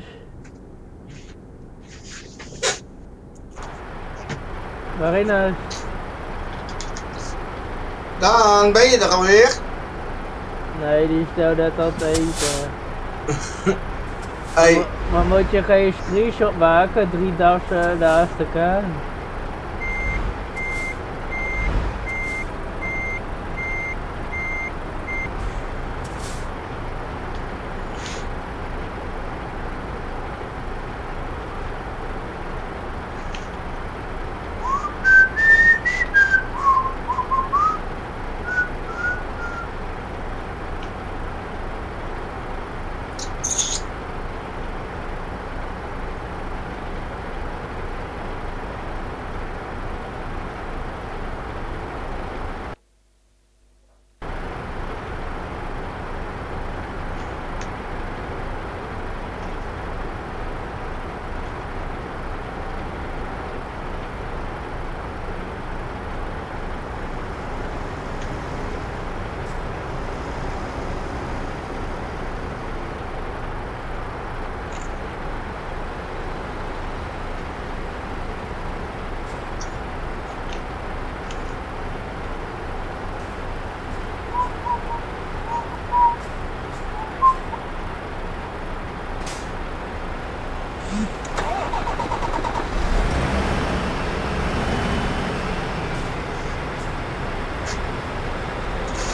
Marinus. Daan, ben je er alweer? Nee, die is nou net aan het eten. Hey. Maar moet je geen screenshot maken, 3 dagen naast elkaar?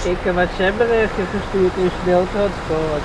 Ik heb wat WhatsApp-berichtje gestuurd in sneltransport.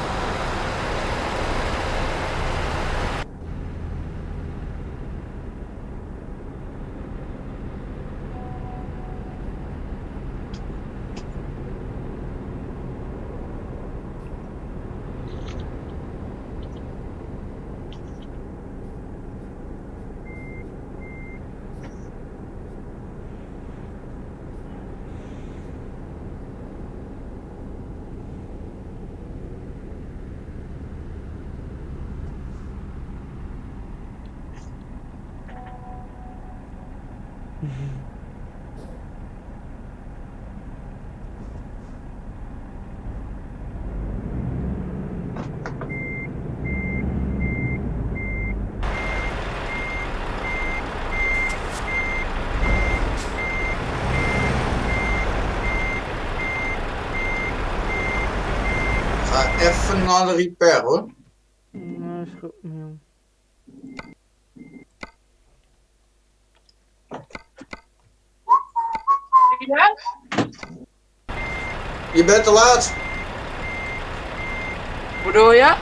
Even naar de repair hoor. Nou, is goed. Ja. Je bent te laat. Hoe bedoel je?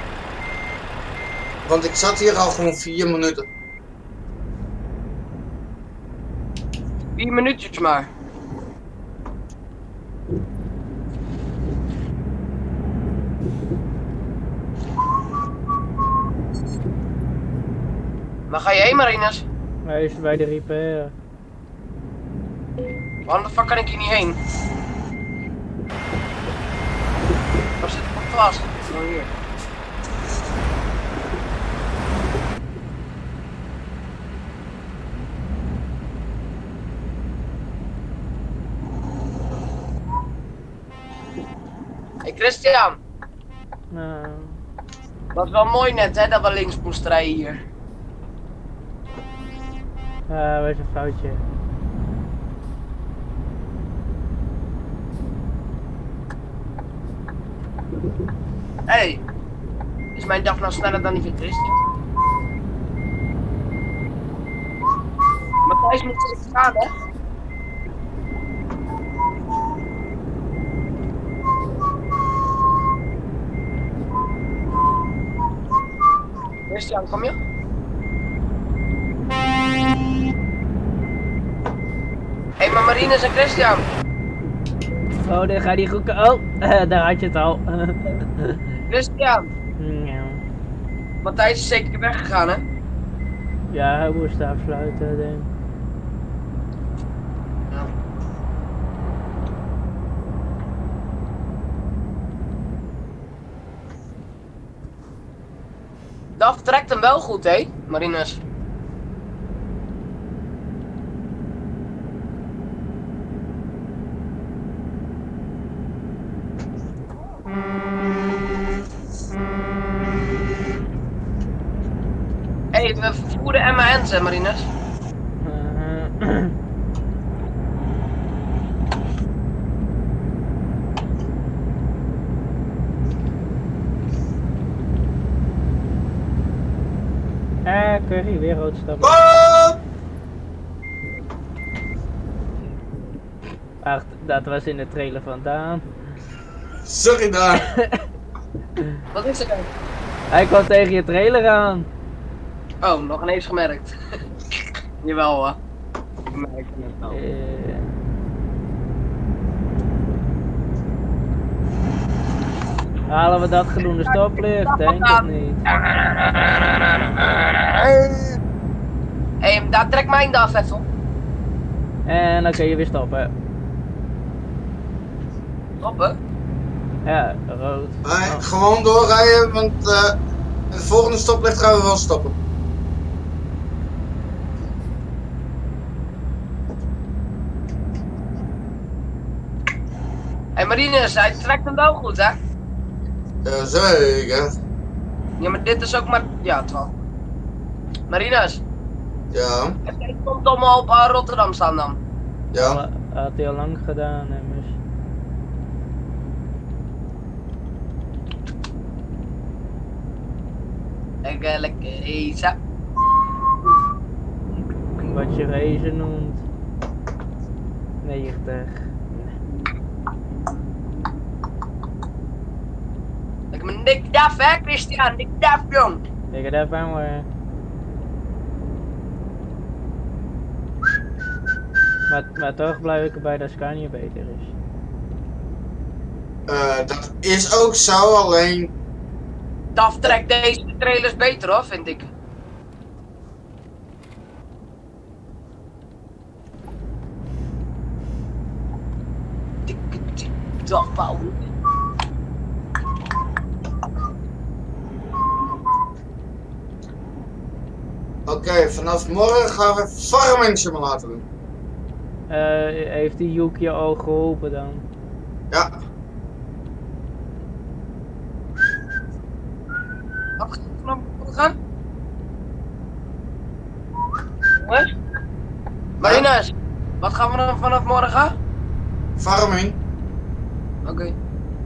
Want ik zat hier al gewoon 4 minuten. 4 minuutjes maar. Waar ga je heen, Marines? Hij is bij de repair. Waarom de fuck kan ik hier niet heen? Waar zit ik op vast? Oh, hier. Hey Christian. Nou. Dat was wel mooi net hè, dat we links moesten rijden hier. Waar is een foutje? Hey, is mijn dag nou sneller dan die van Christian? Matthijs moet terug gaan hè? Christian, kom je? Hé, maar Marines en Christian. Oh, daar gaat die goed. Oh, daar had je het al. Christian. Ja. Matthijs is zeker weggegaan, hè? Ja, hij moest afsluiten, denk ik. Ja. Dat vertrekt hem wel goed, hè, Marines? Hey, we vervoeren MAN's, hè, Marines? Curry, weer rood stappen. Wacht, dat was in de trailer van Daan. Sorry Daan. Wat is er? Hij kwam tegen je trailer aan. Oh, nog ineens gemerkt. Jawel hoor. Gemerkt het wel. Halen we dat genoemde stoplicht? Denk ik niet. Hé, daar trek mijn af even. En dan kun je weer stoppen. Stoppen? Ja, rood. Nee, gewoon doorrijden, want de volgende stoplicht gaan we wel stoppen. Hé Marines, hij trekt hem wel goed hè? Zeker. Ja, maar dit is ook maar... Ja, toch. Marines. Ja. Hij komt allemaal op Rotterdam staan dan. Ja. Had hij al lang gedaan, immers. Lekker racen. Wat je racen noemt. 90. Dik daf, hè, Christian? Dik daf, jong. Ik het even aan. Maar toch blijf ik erbij dat Scania beter is. Dat is ook zo, alleen... DAF trekt deze trailers beter hoor, vind ik. DAF bouwen. Oké, vanaf morgen gaan we Farming Simulator doen. Heeft die Yuki je al geholpen dan? Ja. Wat gaan we gaan? Jongens? Marinus, wat gaan we dan vanaf morgen? Farming. Oké.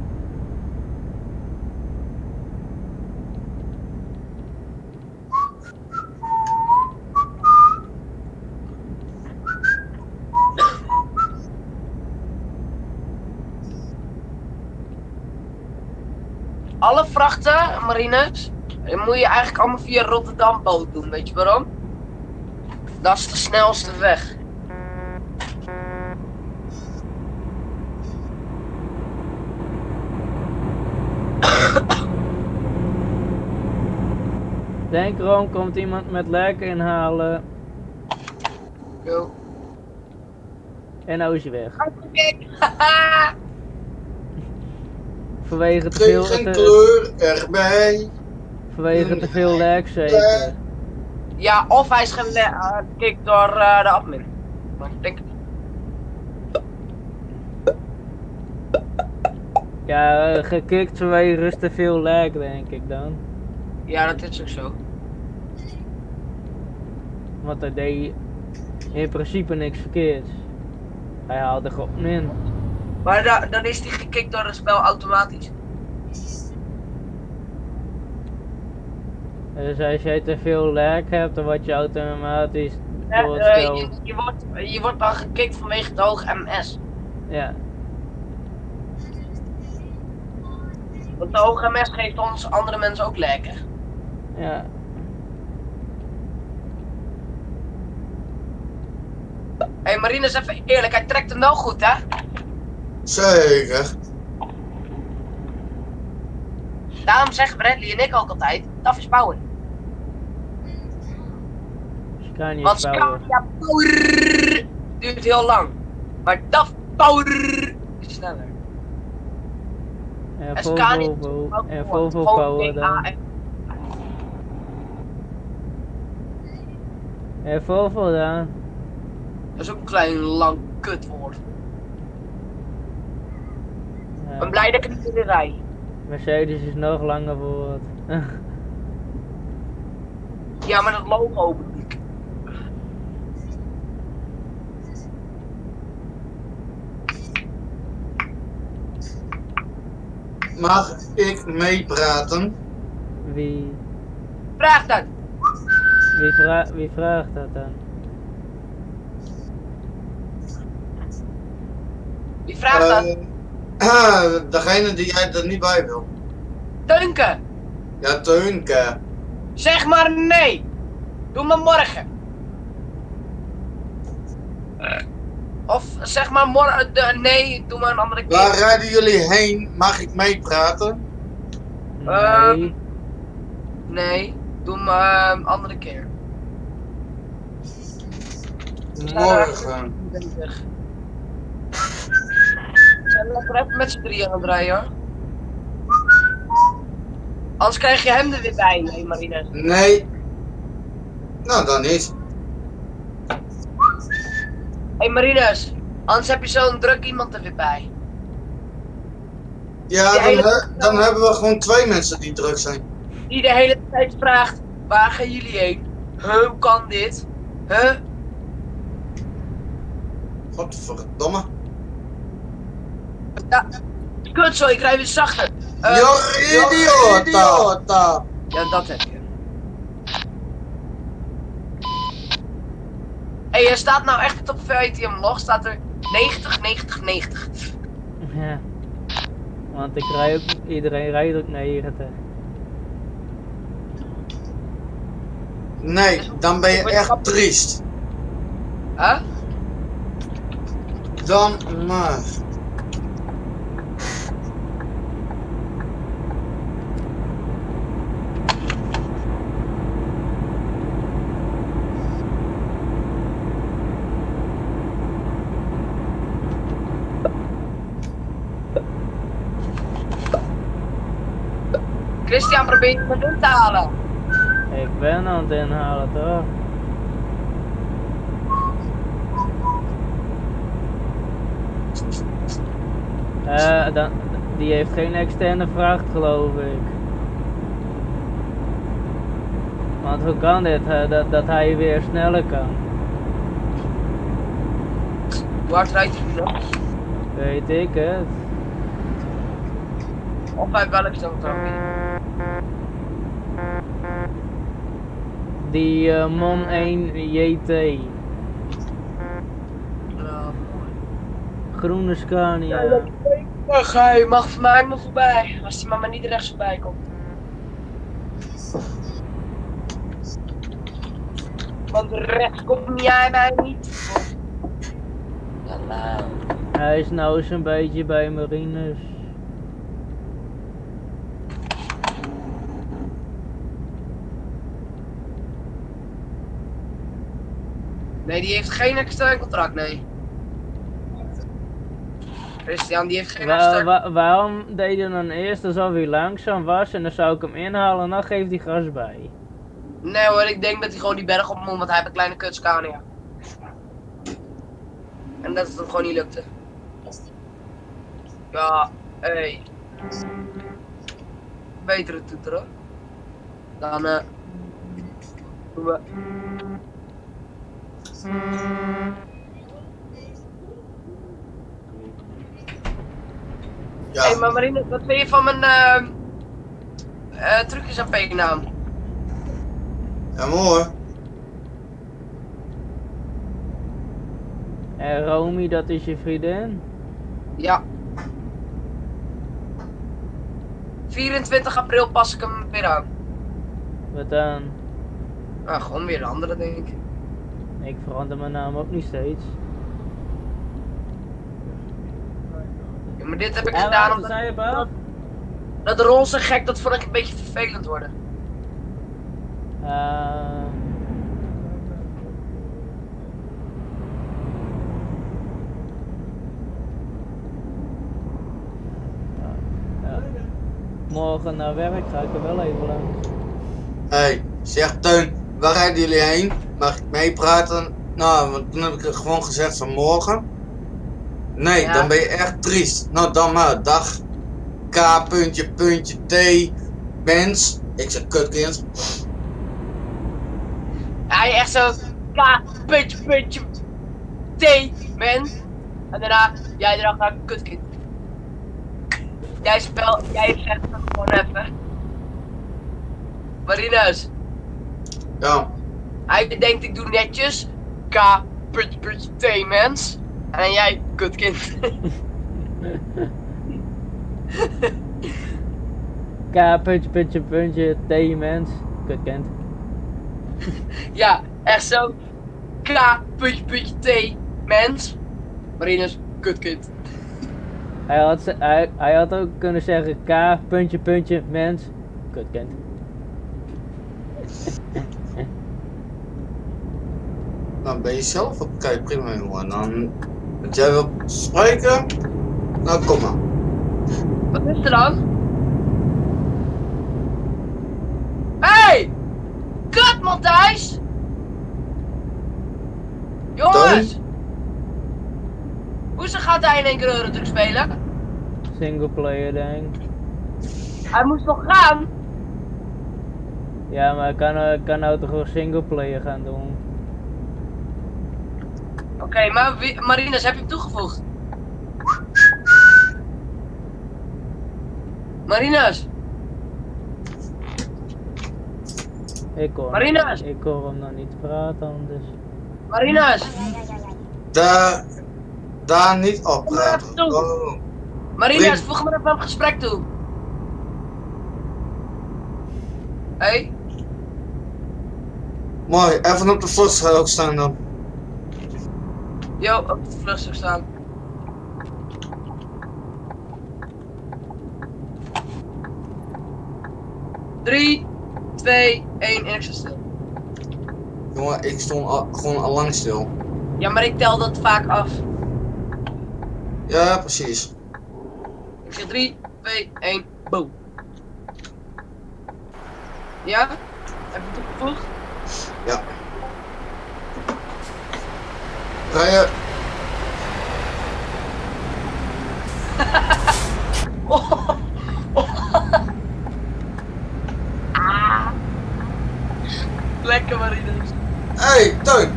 Alle vrachten, Marinus, moet je eigenlijk allemaal via Rotterdam boot doen, weet je waarom? Dat is de snelste weg. Denk erom, komt iemand met lekker inhalen. Yo. En nou is hij weg. Kijk, Vanwege te veel... Geen kleur erbij. Vanwege te veel lag zeker. ja, of hij is gekikt door de admin. Maar ik denk... Ja, gekikt vanwege te veel lag denk ik dan. Ja, dat is ook zo. Want hij deed in principe niks verkeerds. Hij haalde gewoon in. Maar dan is hij gekikt door het spel automatisch. Dus als jij te veel lag hebt, dan word je automatisch door het Ja, spel... je wordt dan gekikt vanwege het hoog MS. Ja. Want de hoge MS geeft ons andere mensen ook lekker. Ja. Hé Marinus, even eerlijk, hij trekt hem wel goed hè? Zeker. Daarom zeggen Bradley en ik ook altijd, DAF is bouwen. Scania Want bouwen. Scania Power duurt heel lang. Maar DAF Power is sneller. En En Volvo, Scania en Volvo Power dan. En Volvo dan. Dat is ook een klein lang kutwoord. Ik Ja. ben blij dat ik het niet meer rij. Mercedes is nog langer woord. Ja, maar dat logo bedoel ik. Mag ik meepraten? Wie? Vraag dat! Wie vraagt dat dan? Wie vraagt dat? Degene die jij er niet bij wil. Teunke! Ja, Teunke. Zeg maar nee! Doe maar morgen! Of zeg maar morgen, nee, doe maar een andere keer. Waar rijden jullie heen? Mag ik meepraten? Nee. Nee, doe maar een andere keer. Morgen. We zijn lekker even met z'n drieën aan het rijden hoor. Anders krijg je hem er weer bij, hè, Marinus. Nee. Nou, dan niet. Hé Marinus, anders heb je zo'n druk iemand er weer bij. Ja, dan hebben we gewoon 2 mensen die druk zijn. Die de hele tijd vraagt, waar gaan jullie heen? Hoe kan dit? Godverdomme. Ja, kut zo, ik rij weer zachter. Idiota! Ja, dat heb je. Hé, er staat nou echt op VTM log, staat er 90, 90, 90. Ja. Want ik rij ook, iedereen rijdt ook 90. Nee, dan ben je echt triest. Huh? Dan maar. Christian, probeer je me in te halen. Ik ben aan het inhalen toch? Die heeft geen externe vracht geloof ik. Want hoe kan dit, dat hij weer sneller kan? Hoe hard rijdt hij nog? Weet ik het. Of bij welk stand ook niet? Die Mon 1 JT. Groene Scania. Ach, hij mag voor mij maar voorbij. Als hij maar niet rechts voorbij komt. Want rechts komt jij mij niet. Hij is nou eens een beetje bij Marines. Nee, die heeft geen extern contract, nee. Christian, die heeft geen extern. Waarom deed je dan eerst alsof hij langzaam was en dan zou ik hem inhalen en dan geeft hij gas bij? Nee hoor, ik denk dat hij gewoon die berg op moet, want hij heeft een kleine kut Scania. En dat het hem gewoon niet lukte. Ja, hey. Betere toeter hoor. Dan doen we. Ja. Hey, maar Marine, wat vind je van mijn trucjes AP naam? Ja, mooi. En Romy, dat is je vriendin? Ja. 24 april pas ik hem weer aan. Wat dan? Ah, gewoon weer een andere, denk ik. Ik verander mijn naam ook niet steeds. Ja, maar dit heb ik gedaan omdat dat roze gek, dat vond ik een beetje vervelend worden. Morgen naar werk ga ik er wel even langs. Hey, zeg Teun, waar rijden jullie heen? Mag ik meepraten? Nou, want toen heb ik gewoon gezegd van morgen. Nee, Ja. Dan ben je echt triest. Nou, dan maar. Dag. K, puntje, puntje, T, mens. Ik zeg kutkind. Hij echt zo, K, puntje, puntje, T, mens. En daarna, jij erachter, kutkind. Jij zegt het gewoon even. Marinus. Ja. Hij denkt ik doe netjes, K, puntje, puntje, T, mens. En jij, kutkind. K, puntje, puntje, puntje, T, mens. Kutkind. Ja, echt zo. K, puntje, puntje, T, mens. Marinus, kutkind. Hij had ook kunnen zeggen K, puntje, puntje, mens. Kutkind. Dan ben je zelf op. Kijk, prima jongen. Dan, dat jij wilt spreken, nou kom maar. Wat is er dan? Hey! Kut, Matthijs! Jongens! Hoezo gaat hij in één keer Eurotruck spelen? Singleplayer denk ik. Hij moest nog gaan? Ja, maar ik kan nou toch gewoon singleplayer gaan doen. Oké, maar Marinus, heb je hem toegevoegd? Marinus! Ik hoor hem nog niet praten anders. Marinus! Daar niet op praten. Oh. Marines, voeg me even op gesprek toe. Hey? Mooi, even op de vluchtstrook staan dan. Yo, op de vluchtstrook staan. Drie, 2, 1 en ik sta stil. Jongen, ik stond gewoon al lang stil. Ja, maar ik tel dat vaak af. Ja, precies. Ik zeg 3, 2, 1, boom. Ja? Heb je het toegevoegd? Ja. Rijden. Lekker Marines. Hey, Teun.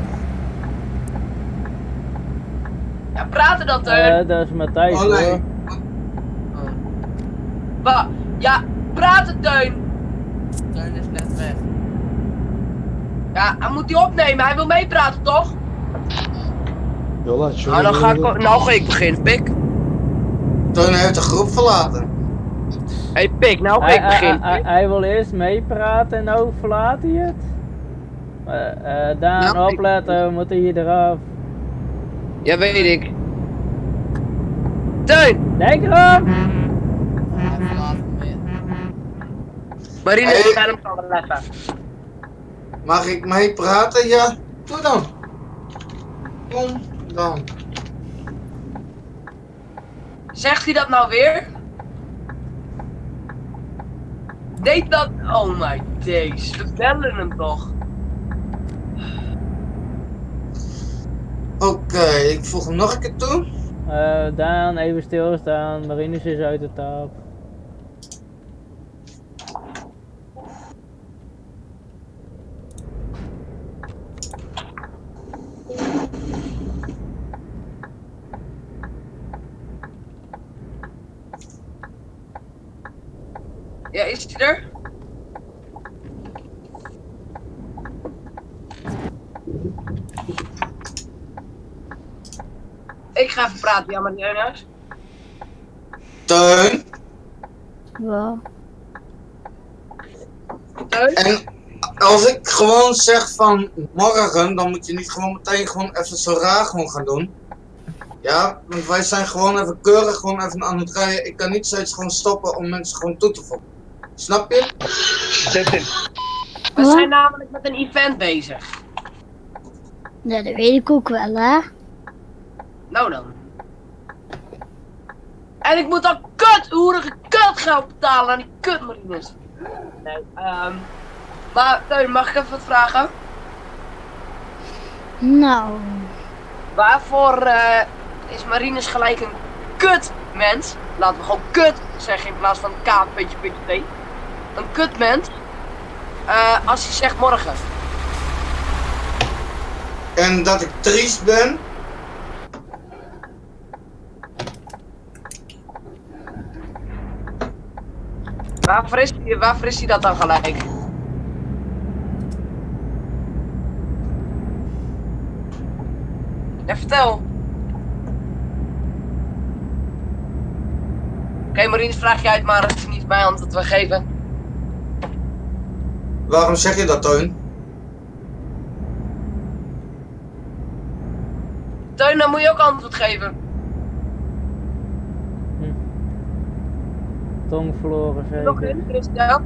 Ja, praten dan Teun. Dat is Matthijs Oh, nee. hoor. Ja, praten Teun. Teun is net weg. Ja, hij moet die opnemen, hij wil meepraten toch? Jolla, Nou, dan ga ik beginnen, Pik. Teun heeft de groep verlaten. Hey Pik, nou ga ik beginnen. Hij wil eerst meepraten en nou verlaat hij het. Daan, Nou, opletten, we moeten hier eraf. Ja, weet ik. Teun! Denk erop! Hij verlaat hem weer. Marine, Hey. ik ga hem van leggen. Mag ik meepraten? Ja, doe dan. Kom dan. Zegt hij dat nou weer? Deed dat... Oh my days, we bellen hem toch? Oké, ik voeg hem nog een keer toe. Daan, even stilstaan. Marinus is uit de tap. Ja, is hij er? Ik ga even praten, ja, maar niet huis. Teun. Wow. Teun? En als ik gewoon zeg van morgen, dan moet je niet gewoon meteen gewoon even zo raar gewoon gaan doen. Ja, want wij zijn gewoon even keurig gewoon even aan het rijden. Ik kan niet steeds gewoon stoppen om mensen gewoon toe te voegen. Snap je? Zet in. We zijn namelijk met een event bezig. Ja, dat weet ik ook wel, hè? Nou dan. En ik moet dan hoerige kutgeld betalen aan die kutmarines. Nee, maar Teun, mag ik even wat vragen? Nou. Waarvoor is marines gelijk een kutmens? Laten we gewoon kut zeggen in plaats van K, puntje, puntje, T. Een kutmens. Als hij zegt morgen. En dat ik triest ben. Waarvoor is hij dat dan gelijk? Ja, vertel. Oké, marines, vraag je uit, maar het is niet mijn antwoord we geven. Waarom zeg je dat, Teun? Teun, dan moet je ook antwoord geven. Tong verloren Nog zeker. in, Christian?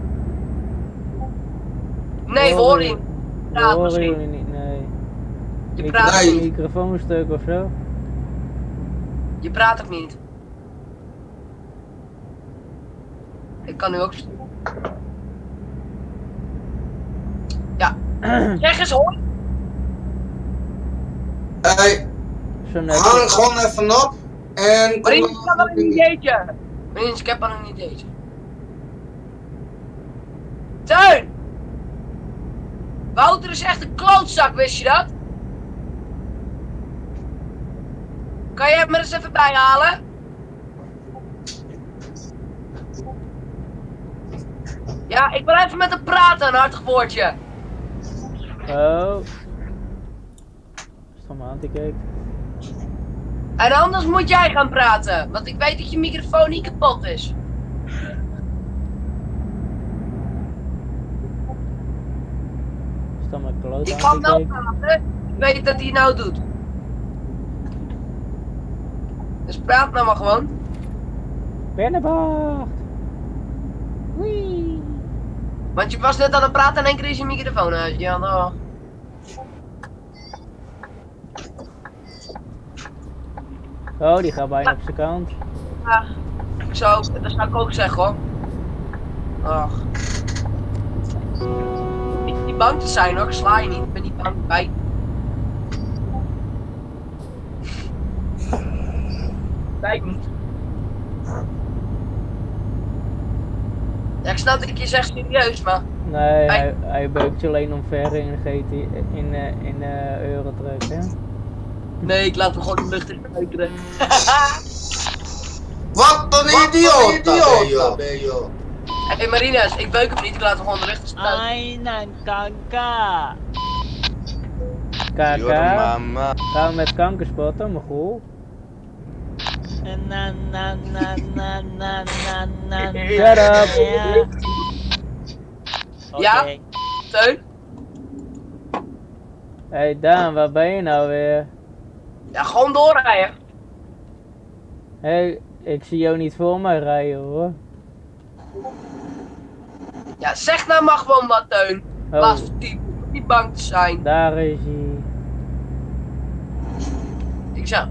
Nee, we horen je. We Praat horen misschien. jullie niet, nee. Je praat Nee. niet. Microfoonstuk of zo. Je praat ook niet. Ik kan nu ook... Ja. Zeg eens hoor. Hey, Zo hang gewoon even op. En Maar ik heb wel een ideetje. Marines, ik heb al een ideetje. Teun! Wouter is echt een klootzak, wist je dat? Kan je hem er eens even bij halen? Ja, ik wil even met hem praten, een hartig woordje. Oh. Is het om aan te kijken? En anders moet jij gaan praten, want ik weet dat je microfoon niet kapot is. Stel maar kloot Ik aan kan te wel kijken. praten, ik weet dat hij het nou doet. Dus praat nou maar gewoon. Binnenbocht! Wee! Want je was net aan het praten en één keer is je microfoon uit. Ja, nou. Oh, die gaat bijna op zijn kant. Ja, dat zou ik ook zeggen hoor. Ach. Niet bang te zijn hoor, ik sla je niet, ik ben niet bang bij. Kijk niet. Ja, ik snap dat ik je zeg serieus, maar... Nee, hij beukt je alleen omver in Eurotruck, hè? Nee, ik laat hem gewoon in de lucht in buiten. Wat een idioot dat ben je. Hé Marines, ik beuk hem niet, ik laat hem gewoon in de lucht in staan. Ay, nang kanka. Kaka, gaan we met kanker spotten, maar goed. Na na na na na na na. Shut up! Ja? Teun? Hey Daan, waar ben je nou weer? Ja, gewoon doorrijden. Hey, ik zie jou niet voor mij rijden hoor. Ja, zeg nou maar gewoon wat Teun. Oh. Laat niet bang te zijn. Daar is hij. Ik zeg.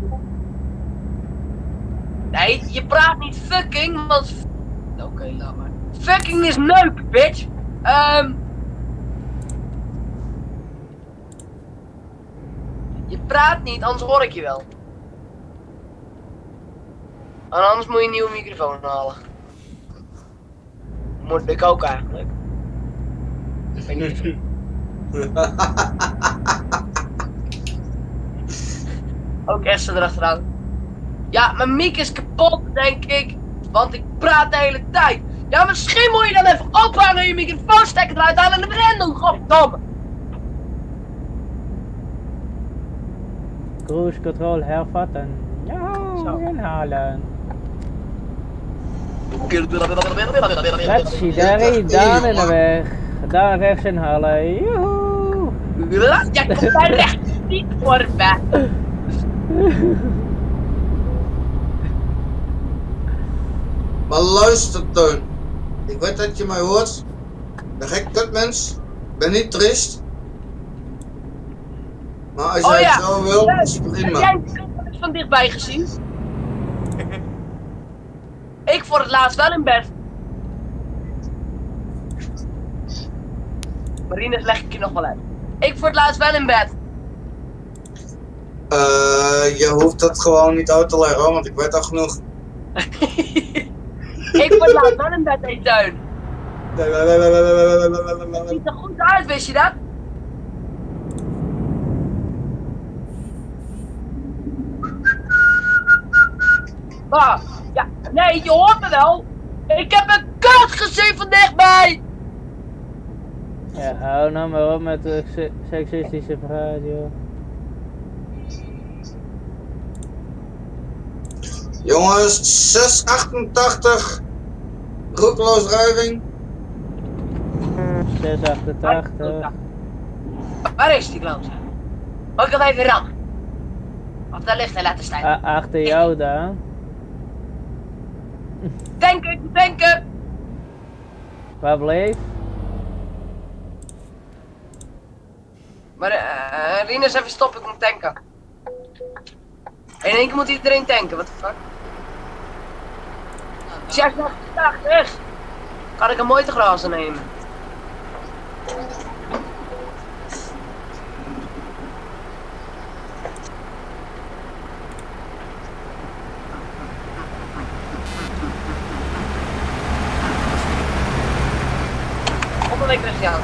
Nee, je praat niet fucking, want... Oké, laat maar. Fucking is neuk, bitch! Je praat niet, anders hoor ik je wel. En anders moet je een nieuwe microfoon halen. Moet ik ook eigenlijk. Ik weet niet. Ook Essen erachteraan. Ja, mijn mic is kapot, denk ik. Want ik praat de hele tijd. Ja, misschien moet je dan even ophangen, je microfoonstekker eruit halen en er weer in doen. Godverdomme. Cruise control hervatten. Ja, inhalen. Let's daar is Daan in de weg. Daar rechts inhalen. Joehoe. Ja, kom daar rechts niet voor me. Maar luister Teun, ik weet dat je mij hoort. Ben geen kutmens, ben niet triest. Maar als jij het zo wil, is prima. Heb jij het van dichtbij gezien? Ik voor het laatst wel in bed. Marines, leg ik je nog wel uit. Ik voor het laatst wel in bed. Je hoeft dat gewoon niet uit te leggen, want ik weet al genoeg. Ik word laat wel in bed, hé Teun. Het ziet er goed uit, wist je dat? Ah, ja, nee, je hoort me wel. Ik heb een kut gezien van dichtbij. Ja, hou nou maar op met de seksistische vraag, joh. Jongens, 688. Roekeloos driving. 688. Waar is die klootzak? Mag ik hem even rammen? Of daar ligt hij laten staan. Achter jou, Daan. Tanken! Waar bleef? Maar Rinus, even stoppen, ik moet tanken. In één keer moet iedereen tanken, what the fuck? 680! Kan ik een mooi te grazen nemen? Volgende week Christian.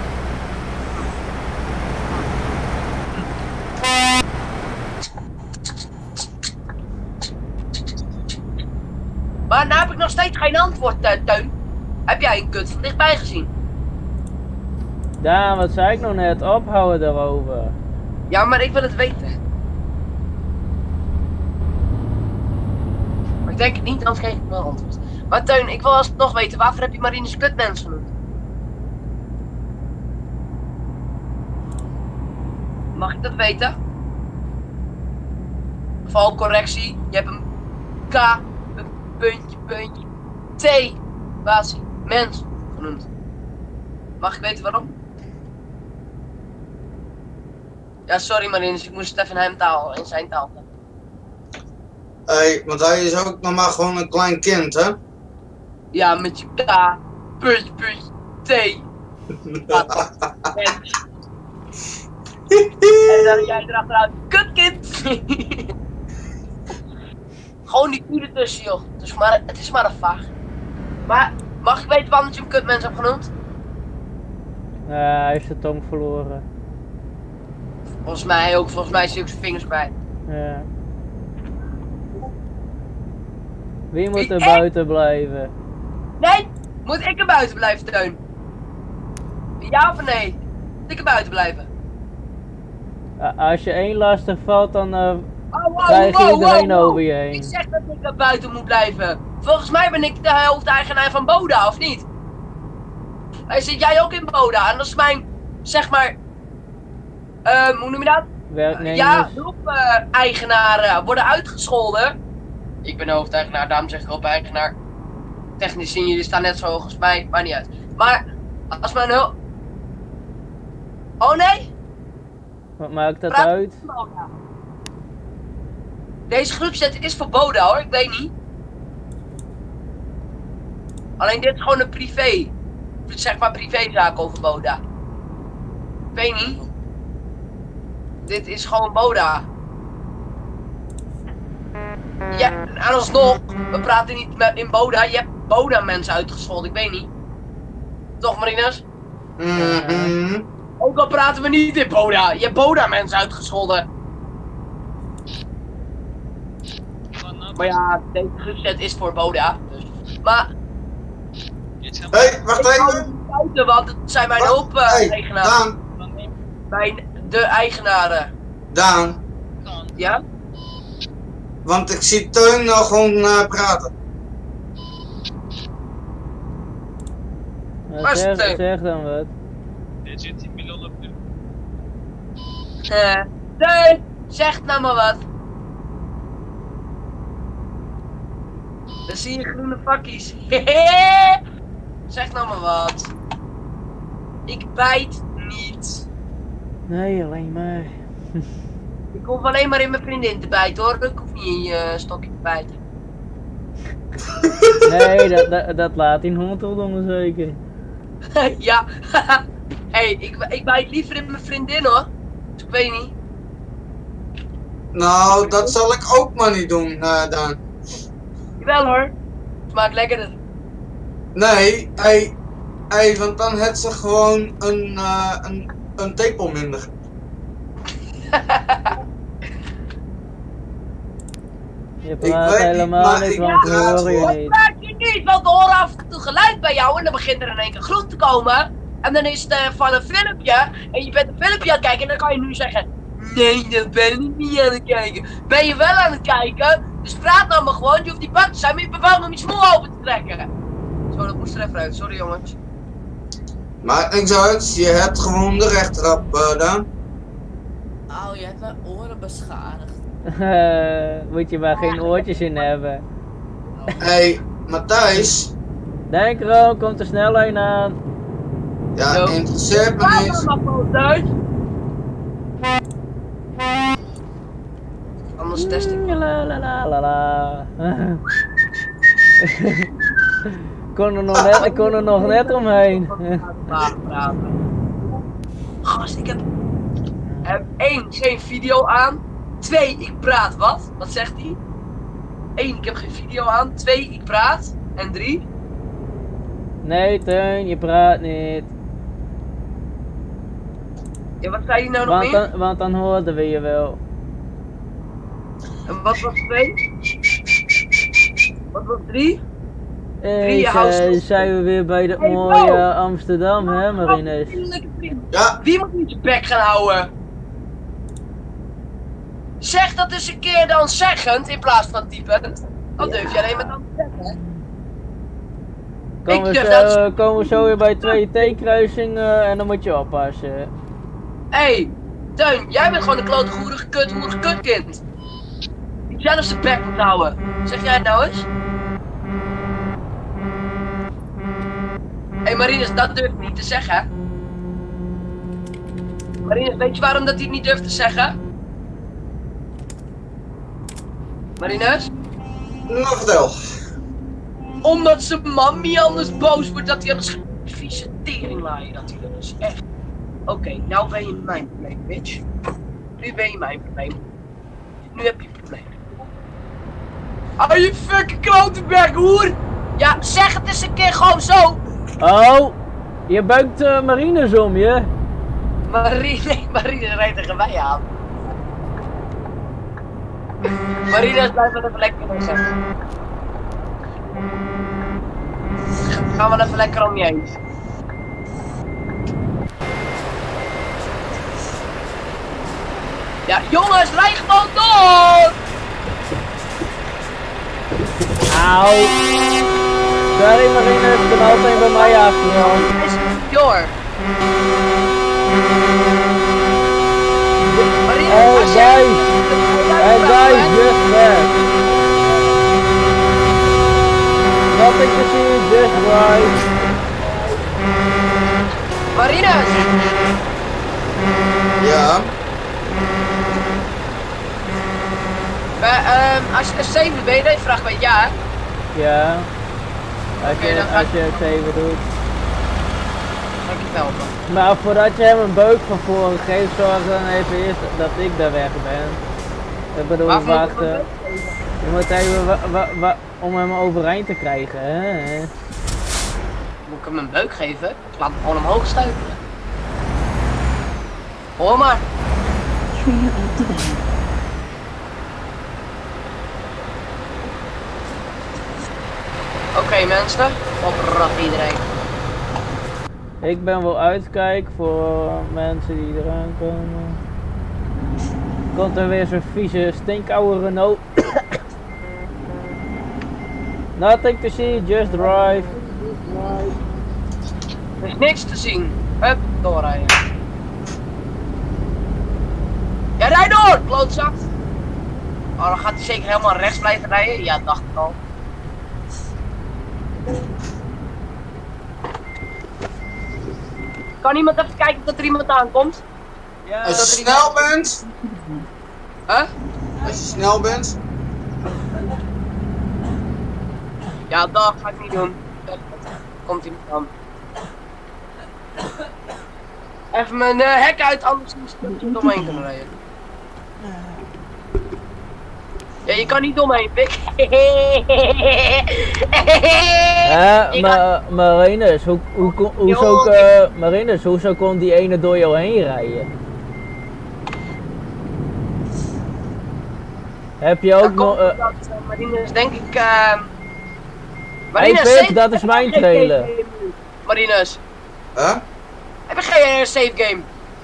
Maar nou heb ik nog steeds geen antwoord, Teun. Heb jij een kut van dichtbij gezien? Daan, wat zei ik nog net? Ophouden daarover. Ja, maar ik wil het weten. denk het niet, anders kreeg ik wel antwoord. Maar Teun, ik wil alsnog weten, waarvoor heb je Marines kutmens genoemd? Mag ik dat weten? Valcorrectie, je hebt een K, een puntje, T, basie, mens genoemd. Mag ik weten waarom? Ja, sorry Marines, ik moest het even in zijn taal. Hey, want hij is ook nog maar gewoon een klein kind, hè? Ja, met je K, puntje, T. En dan jij erachteraan, kutkind! Gewoon die Q ertussen, joh. Het is maar een vaag. Maar, mag ik weten waarom je hem kutmens hebt genoemd? Hij heeft zijn tong verloren. Volgens mij ook, volgens mij is hij ook zijn vingers bij. Ja. Wie moet er buiten blijven? Nee! Moet ik er buiten blijven, Teun? Ja of nee? Moet ik er buiten blijven? Als je één lastig valt, dan krijg je iedereen over je heen. Ik zeg dat ik er buiten moet blijven. Volgens mij ben ik de hoofdeigenaar van Boda, of niet? Zit jij ook in Boda? En dat is mijn, zeg maar... hoe noem je dat? Werknemers. Ja, hulp-eigenaren worden uitgescholden. Ik ben de hoofdeigenaar, daarom zeg ik hulp-eigenaar. Technisch zien jullie staan net zo hoog als mij, maakt niet uit. Maar, als mijn hulp... Oh nee? Wat maakt dat uit? Deze groepset is voor Boda hoor, ik weet niet. Alleen dit is gewoon een privé. Zeg maar privézaak over Boda. Ik weet niet. Dit is gewoon Boda. Ja, en alsnog, we praten niet in Boda. Je hebt Boda mensen uitgescholden, ik weet niet. Toch Marines? Ook al praten we niet in Boda. Je hebt Boda mensen uitgescholden. Maar ja, deze groepset is voor Boda. Dus. Maar... Hey, wacht even. Want het zijn mijn hulp-eigenaren. De eigenaren. Daan. Ja? Want ik zie Teun nog gewoon praten. Ja, zeg dan wat. Dit zit 10 miljoen op nu. Teun, zeg nou maar wat. Dan zie je groene vakkies. Zeg nou maar wat. Ik bijt niet. Nee, alleen maar. Ik hoef alleen maar in mijn vriendin te bijten hoor. Ik hoef niet in je stokje te bijten. Nee, dat laat in hond doen zeker. Ja, hey, ik bijt liever in mijn vriendin hoor. Dus ik weet niet. Nou, dat zal ik ook maar niet doen, Daan. Jawel hoor. Smaakt lekkerder. Nee, hey, want dan heeft ze gewoon een tepel minder. Je praat helemaal niet, want we horen je niet. Praat je niet, want we horen af en toe geluid bij jou en dan begint er in één keer groen te komen. En dan is het van een filmpje en je bent een filmpje aan het kijken en dan kan je nu zeggen... Nee, dat ben ik niet aan het kijken. Ben je wel aan het kijken? Dus praat nou maar gewoon, je hoeft niet bang te zijn, maar je bepaalt om je smoel open te trekken. Zo, dat moest er even uit, sorry jongens. Maakt niks uit, je hebt gewoon de rechterhap, Daan. Auw, je hebt mijn oren beschadigd. Moet je maar geen oortjes in hebben. Hey, Matthijs. Denk erom, komt er snel een aan. Ja, interesseert me niet. Anders test ik. La la la la la. Ik kon er nog net omheen. Gast, ik heb 1, geen video aan. 2, ik praat wat? Wat zegt hij? 1, ik heb geen video aan. 2, ik praat. En 3? Nee, Teun, je praat niet. Ja, wat zei je nou nog meer? Want dan hoorden we je wel. En wat was 2? Wat was 3? Zijn we weer bij de mooie Amsterdam, hè Marines? Ja. Wie moet niet je bek gaan houden? Zeg dat eens een keer dan zeggend in plaats van typend. Dat durf je alleen maar dan te zeggen, hè? Komen we zo weer bij 2 T-kruisingen en dan moet je oppassen. Hey, Teun, jij bent gewoon een klote goerige kutkind. Die zelf zijn bek moet houden. Zeg jij het nou eens? Hey Marinus, dat durf ik niet te zeggen, hè? Marinus, weet je waarom dat hij het niet durft te zeggen? Marinus? Nou, vertel. Omdat zijn mammy anders boos wordt dat hij anders vieze tering laaien natuurlijk. Dat is echt. Oké, nou ben je mijn probleem, bitch. Nu ben je mijn probleem. Nu heb je een probleem. Hou je fucking klote bek, hoer! Ja, zeg het eens een keer gewoon zo! Oh, je buikt Marinus om je. Marinus rijdt tegen mij aan. Marinus blijft wel even lekker zeggen. Gaan we even lekker om je heen. Ja, jongens, rijd gewoon door! Auw. Sorry Marinus, ik ben altijd bij mij afgerond. Is door. Marinus, Hey guys, just left. Nothing to see, just right. Marinus! Ja? Als je er 7 bent, dan vraag mij ja. Ja. Als je het even doet. Ga ik je helpen. Maar voordat je hem een beuk van voren geeft, zorg dan even eerst dat ik daar weg ben. Ik bedoel, wachten. Je moet even om hem overeind te krijgen, hè? Moet ik hem een beuk geven? Ik laat hem gewoon omhoog stuiteren. Hoor maar. Oké mensen, oprap iedereen. Ik ben wel uitkijk voor mensen die eraan komen. Komt er weer zo'n vieze stinkoude Renault. Nothing to see, just drive. Er is niks te zien. Hup, doorrijden. Ja, rijd door, klootzak. Oh, dan gaat hij zeker helemaal rechts blijven rijden. Ja, dacht ik al. Kan iemand even kijken of er iemand aankomt? Ja, als je snel bent. Huh? Als je snel bent. Ja, dat ga ik niet doen. Komt iemand aan. Even mijn hek uit, anders moet ik er omheen kunnen rijden. Ja, je kan niet omheen, pik. Marinus, Marinus, hoezo kon die ene door jou heen rijden? Heb je ook nog... Marinus, denk ik... Marinus, hey Pik, dat is mijn trailer. Marinus. Huh? Heb je geen save game?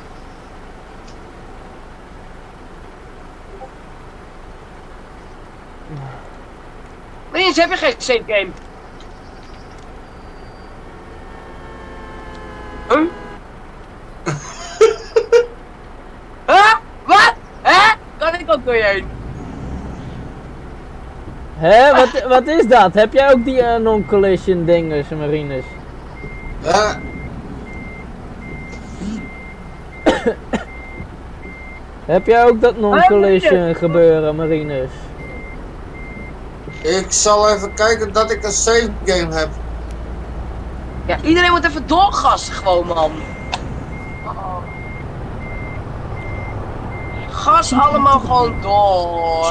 Marinus, heb je geen save game? Huh? Huh? Wat? Hè? Kan ik ook door je heen? Hé, wat is dat? Heb jij ook die non-collision dinges, Marinus? Ja. Heb jij ook dat non-collision gebeuren, Marinus? Ik zal even kijken dat ik een save game heb. Ja, iedereen moet even doorgassen gewoon, man. Gas allemaal gewoon door.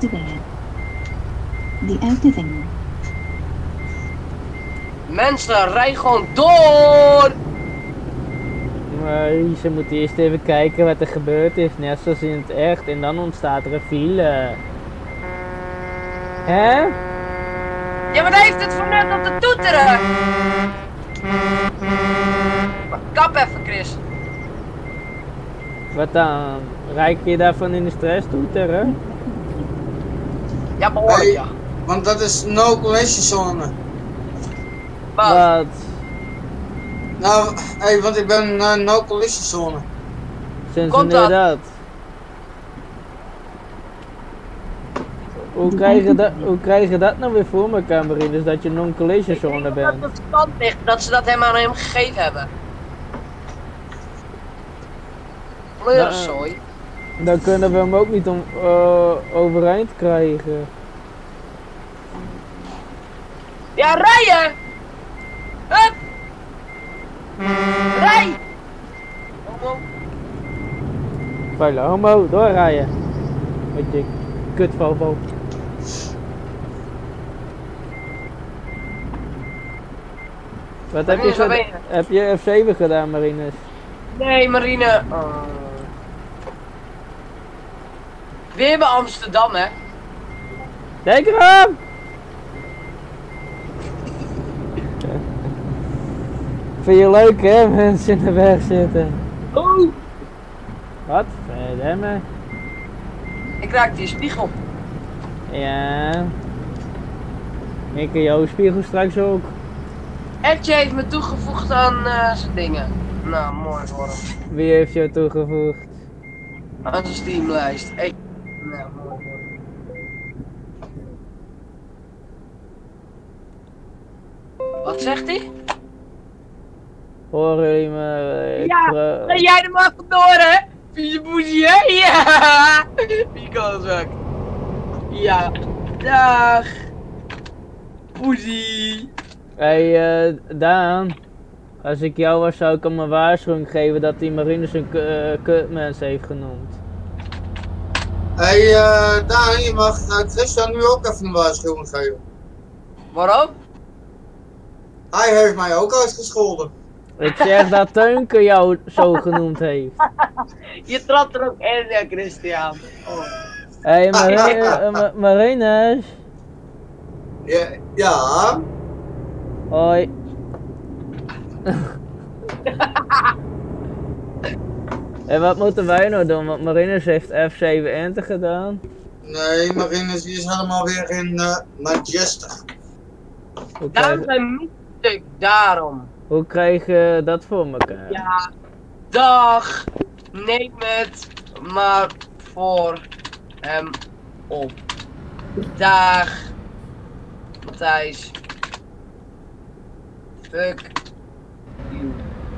Mensen, rij gewoon door! Maar ze moeten eerst even kijken wat er gebeurd is, net zoals in het echt, en dan ontstaat er een file. Hè? Ja, wat heeft het voor net om te toeteren? Kap even, Chris. Wat dan? Rijk je daarvan in de stress toeteren? Ja, behoorlijk, ja. Want dat is no collision zone. Wat? Nou, hey, want ik ben no collision zone. Sinds wanneer dat? Hoe krijg je dat nou weer voor elkaar, Marie? Dus dat je non-collision zone bent? Dat het stand ligt, dat ze dat hem aan hem gegeven hebben. Pleurzooi. Dan kunnen we hem ook niet overeind krijgen. Ja, rijden! Hup! Rij! Homo. Vuile homo, doorrijden. Met je kutvovo. Wat heb je F7 gedaan, Marines? Nee, Marine. Weer bij Amsterdam, hè? Denk erom! Vind je leuk, hè, mensen in de weg zitten? Oeh! Wat? Verdamme. Ik raak die spiegel. Ja. Ik en jouw spiegel straks ook. Etje heeft me toegevoegd aan zijn dingen. Nou, mooi voor hem. Wie heeft jou toegevoegd? Aan zijn Steamlijst. Nou, mooi voor hem. Wat zegt hij? Horen jullie me? Ja, jij er maar vandoor, hè? Vieze boezie, hè? Ja! Wie kan het ook? Ja, dag! Poesie! Hey, Daan. Als ik jou was, zou ik hem een waarschuwing geven dat hij Marines een kutmens heeft genoemd. Hey, Daan, je mag Christian nu ook even een waarschuwing geven. Waarom? Hij heeft mij ook uitgescholden. Ik zeg dat Teunke jou zo genoemd heeft. Je trapt er ook in, hè, Christian. Oh. Hey, Marines. Ja. Hoi. En wat moeten wij nou doen? Want Marines heeft F7 enter gedaan. Nee, Marines die is helemaal weer in Majestic. Daarom zijn we stuk, daarom. Hoe krijg je dat voor elkaar? Ja, dag. Neem het maar voor hem op. Dag. Matthijs. Fuck you.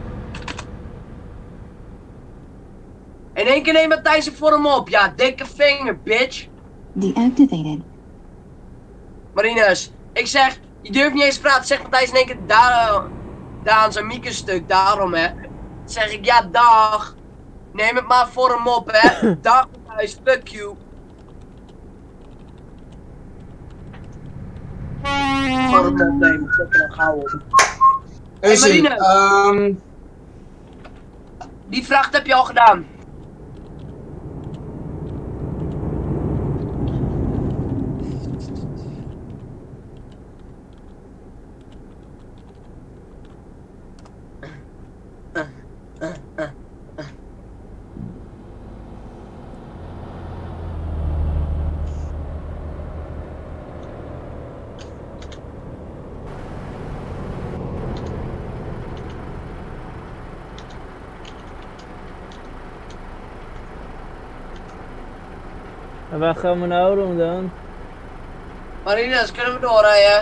In één keer neem Matthijs het voor hem op. Ja, dikke vinger, bitch. Deactivated. Marines, ik zeg, je durft niet eens te praten. Zeg Matthijs in één keer daar aan zijn miekenstuk, daarom hè. Dan zeg ik, ja dag. Neem het maar voor hem op hè. Dag Matthijs, fuck you. Voor hem opnemen, zet er dan gauw op. Hey Marine, die vracht heb je al gedaan. En waar gaan we nou doen dan? Marines, kunnen we doorrijden?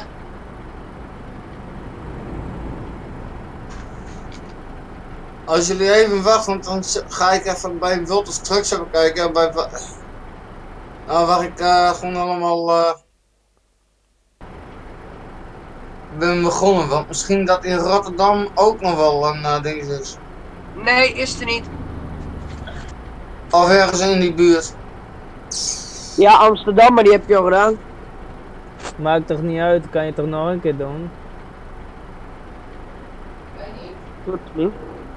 Als jullie even wachten, want dan ga ik even bij Wulters Trucks even kijken. En bij nou, waar ik gewoon allemaal ben begonnen. Want misschien dat in Rotterdam ook nog wel een ding is. Nee, is er niet. Of ergens in die buurt. Ja, Amsterdam, maar die heb je al gedaan. Maakt toch niet uit, kan je toch nog een keer doen? Goed, niet.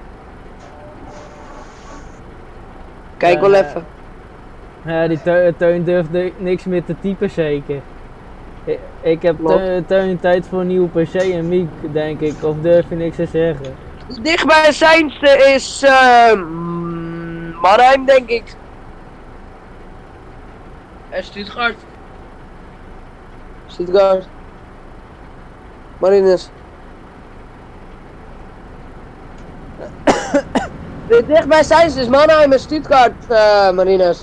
Kijk wel even. Ja, die Teun durft niks meer te typen zeker. Ik heb Teun tijd voor een nieuwe PC en Miek, denk ik, of durf je niks te zeggen? Dichtbijzijnste is Mannheim, denk ik. En Stuttgart. Stuttgart. Marines. Dit dichtbij zijn ze dus Mannheim en Stuttgart, Marines.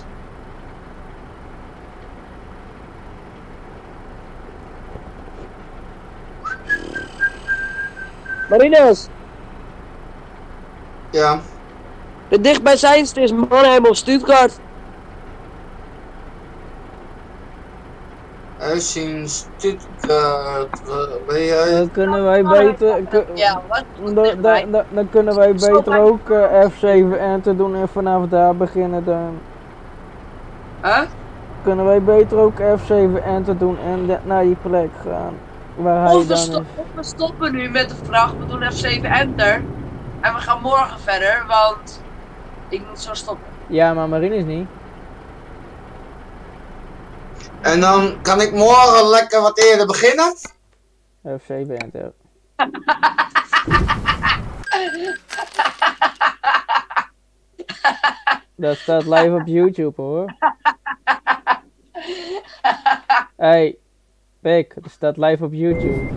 Marines. Ja. De dichtbijzijnste is Mannheim of Stuttgart. Als in Stuttgart, ben jij... Dan kunnen wij beter... Ja, wat? Dan kunnen wij beter ook F7 enter doen en vanaf daar beginnen dan. Huh? Kunnen wij beter ook F7 enter doen en naar die plek gaan. Waar hij Of dan is. we stoppen nu met de vracht, we doen F7 enter. En we gaan morgen verder, want ik moet zo stoppen. Ja, maar Marine is niet. En dan kan ik morgen lekker wat eerder beginnen? F7 enter. Dat staat live op YouTube hoor. Hey, Pik, dat staat live op YouTube.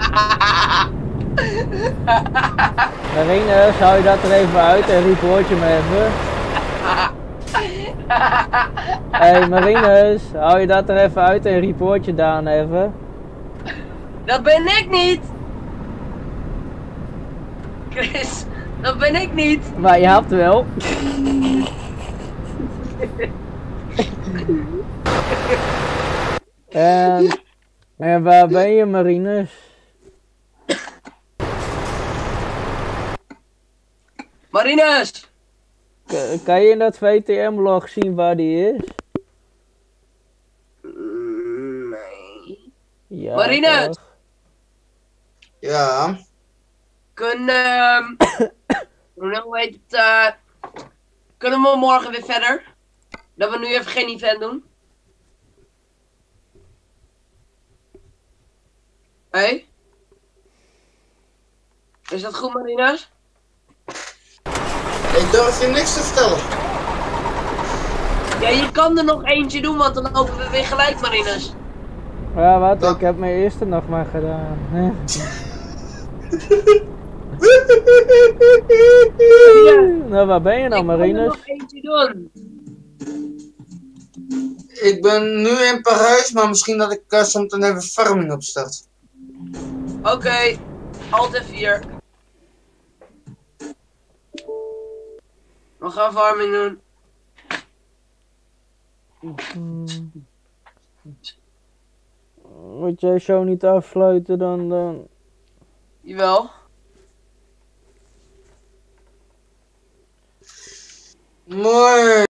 Marines, hou je dat er even uit en report je me even. Hey Marines, hou je dat er even uit en report je Daan even. Dat ben ik niet! Chris, dat ben ik niet! Maar je hebt wel. En waar ben je Marines? Marines! Kan je in dat VTM-log zien waar die is? Nee. Ja, Marines! toch? Ja. Hoe heet het? Kunnen we morgen weer verder? Dat we nu even geen event doen? Hé? Is dat goed, Marines? Ik durf je niks te vertellen. Ja, je kan er nog eentje doen, want dan lopen we weer gelijk, Marines. Ja, wat? Ik heb mijn eerste nog maar gedaan. Nou, waar ben je nou, Marines? Ik kan er nog eentje doen. Ik ben nu in Parijs, maar misschien dat ik zometeen even farming opstart. Oké, Alt F4. We gaan farming doen. Moet jij zo niet afsluiten dan? Jawel. Mooi.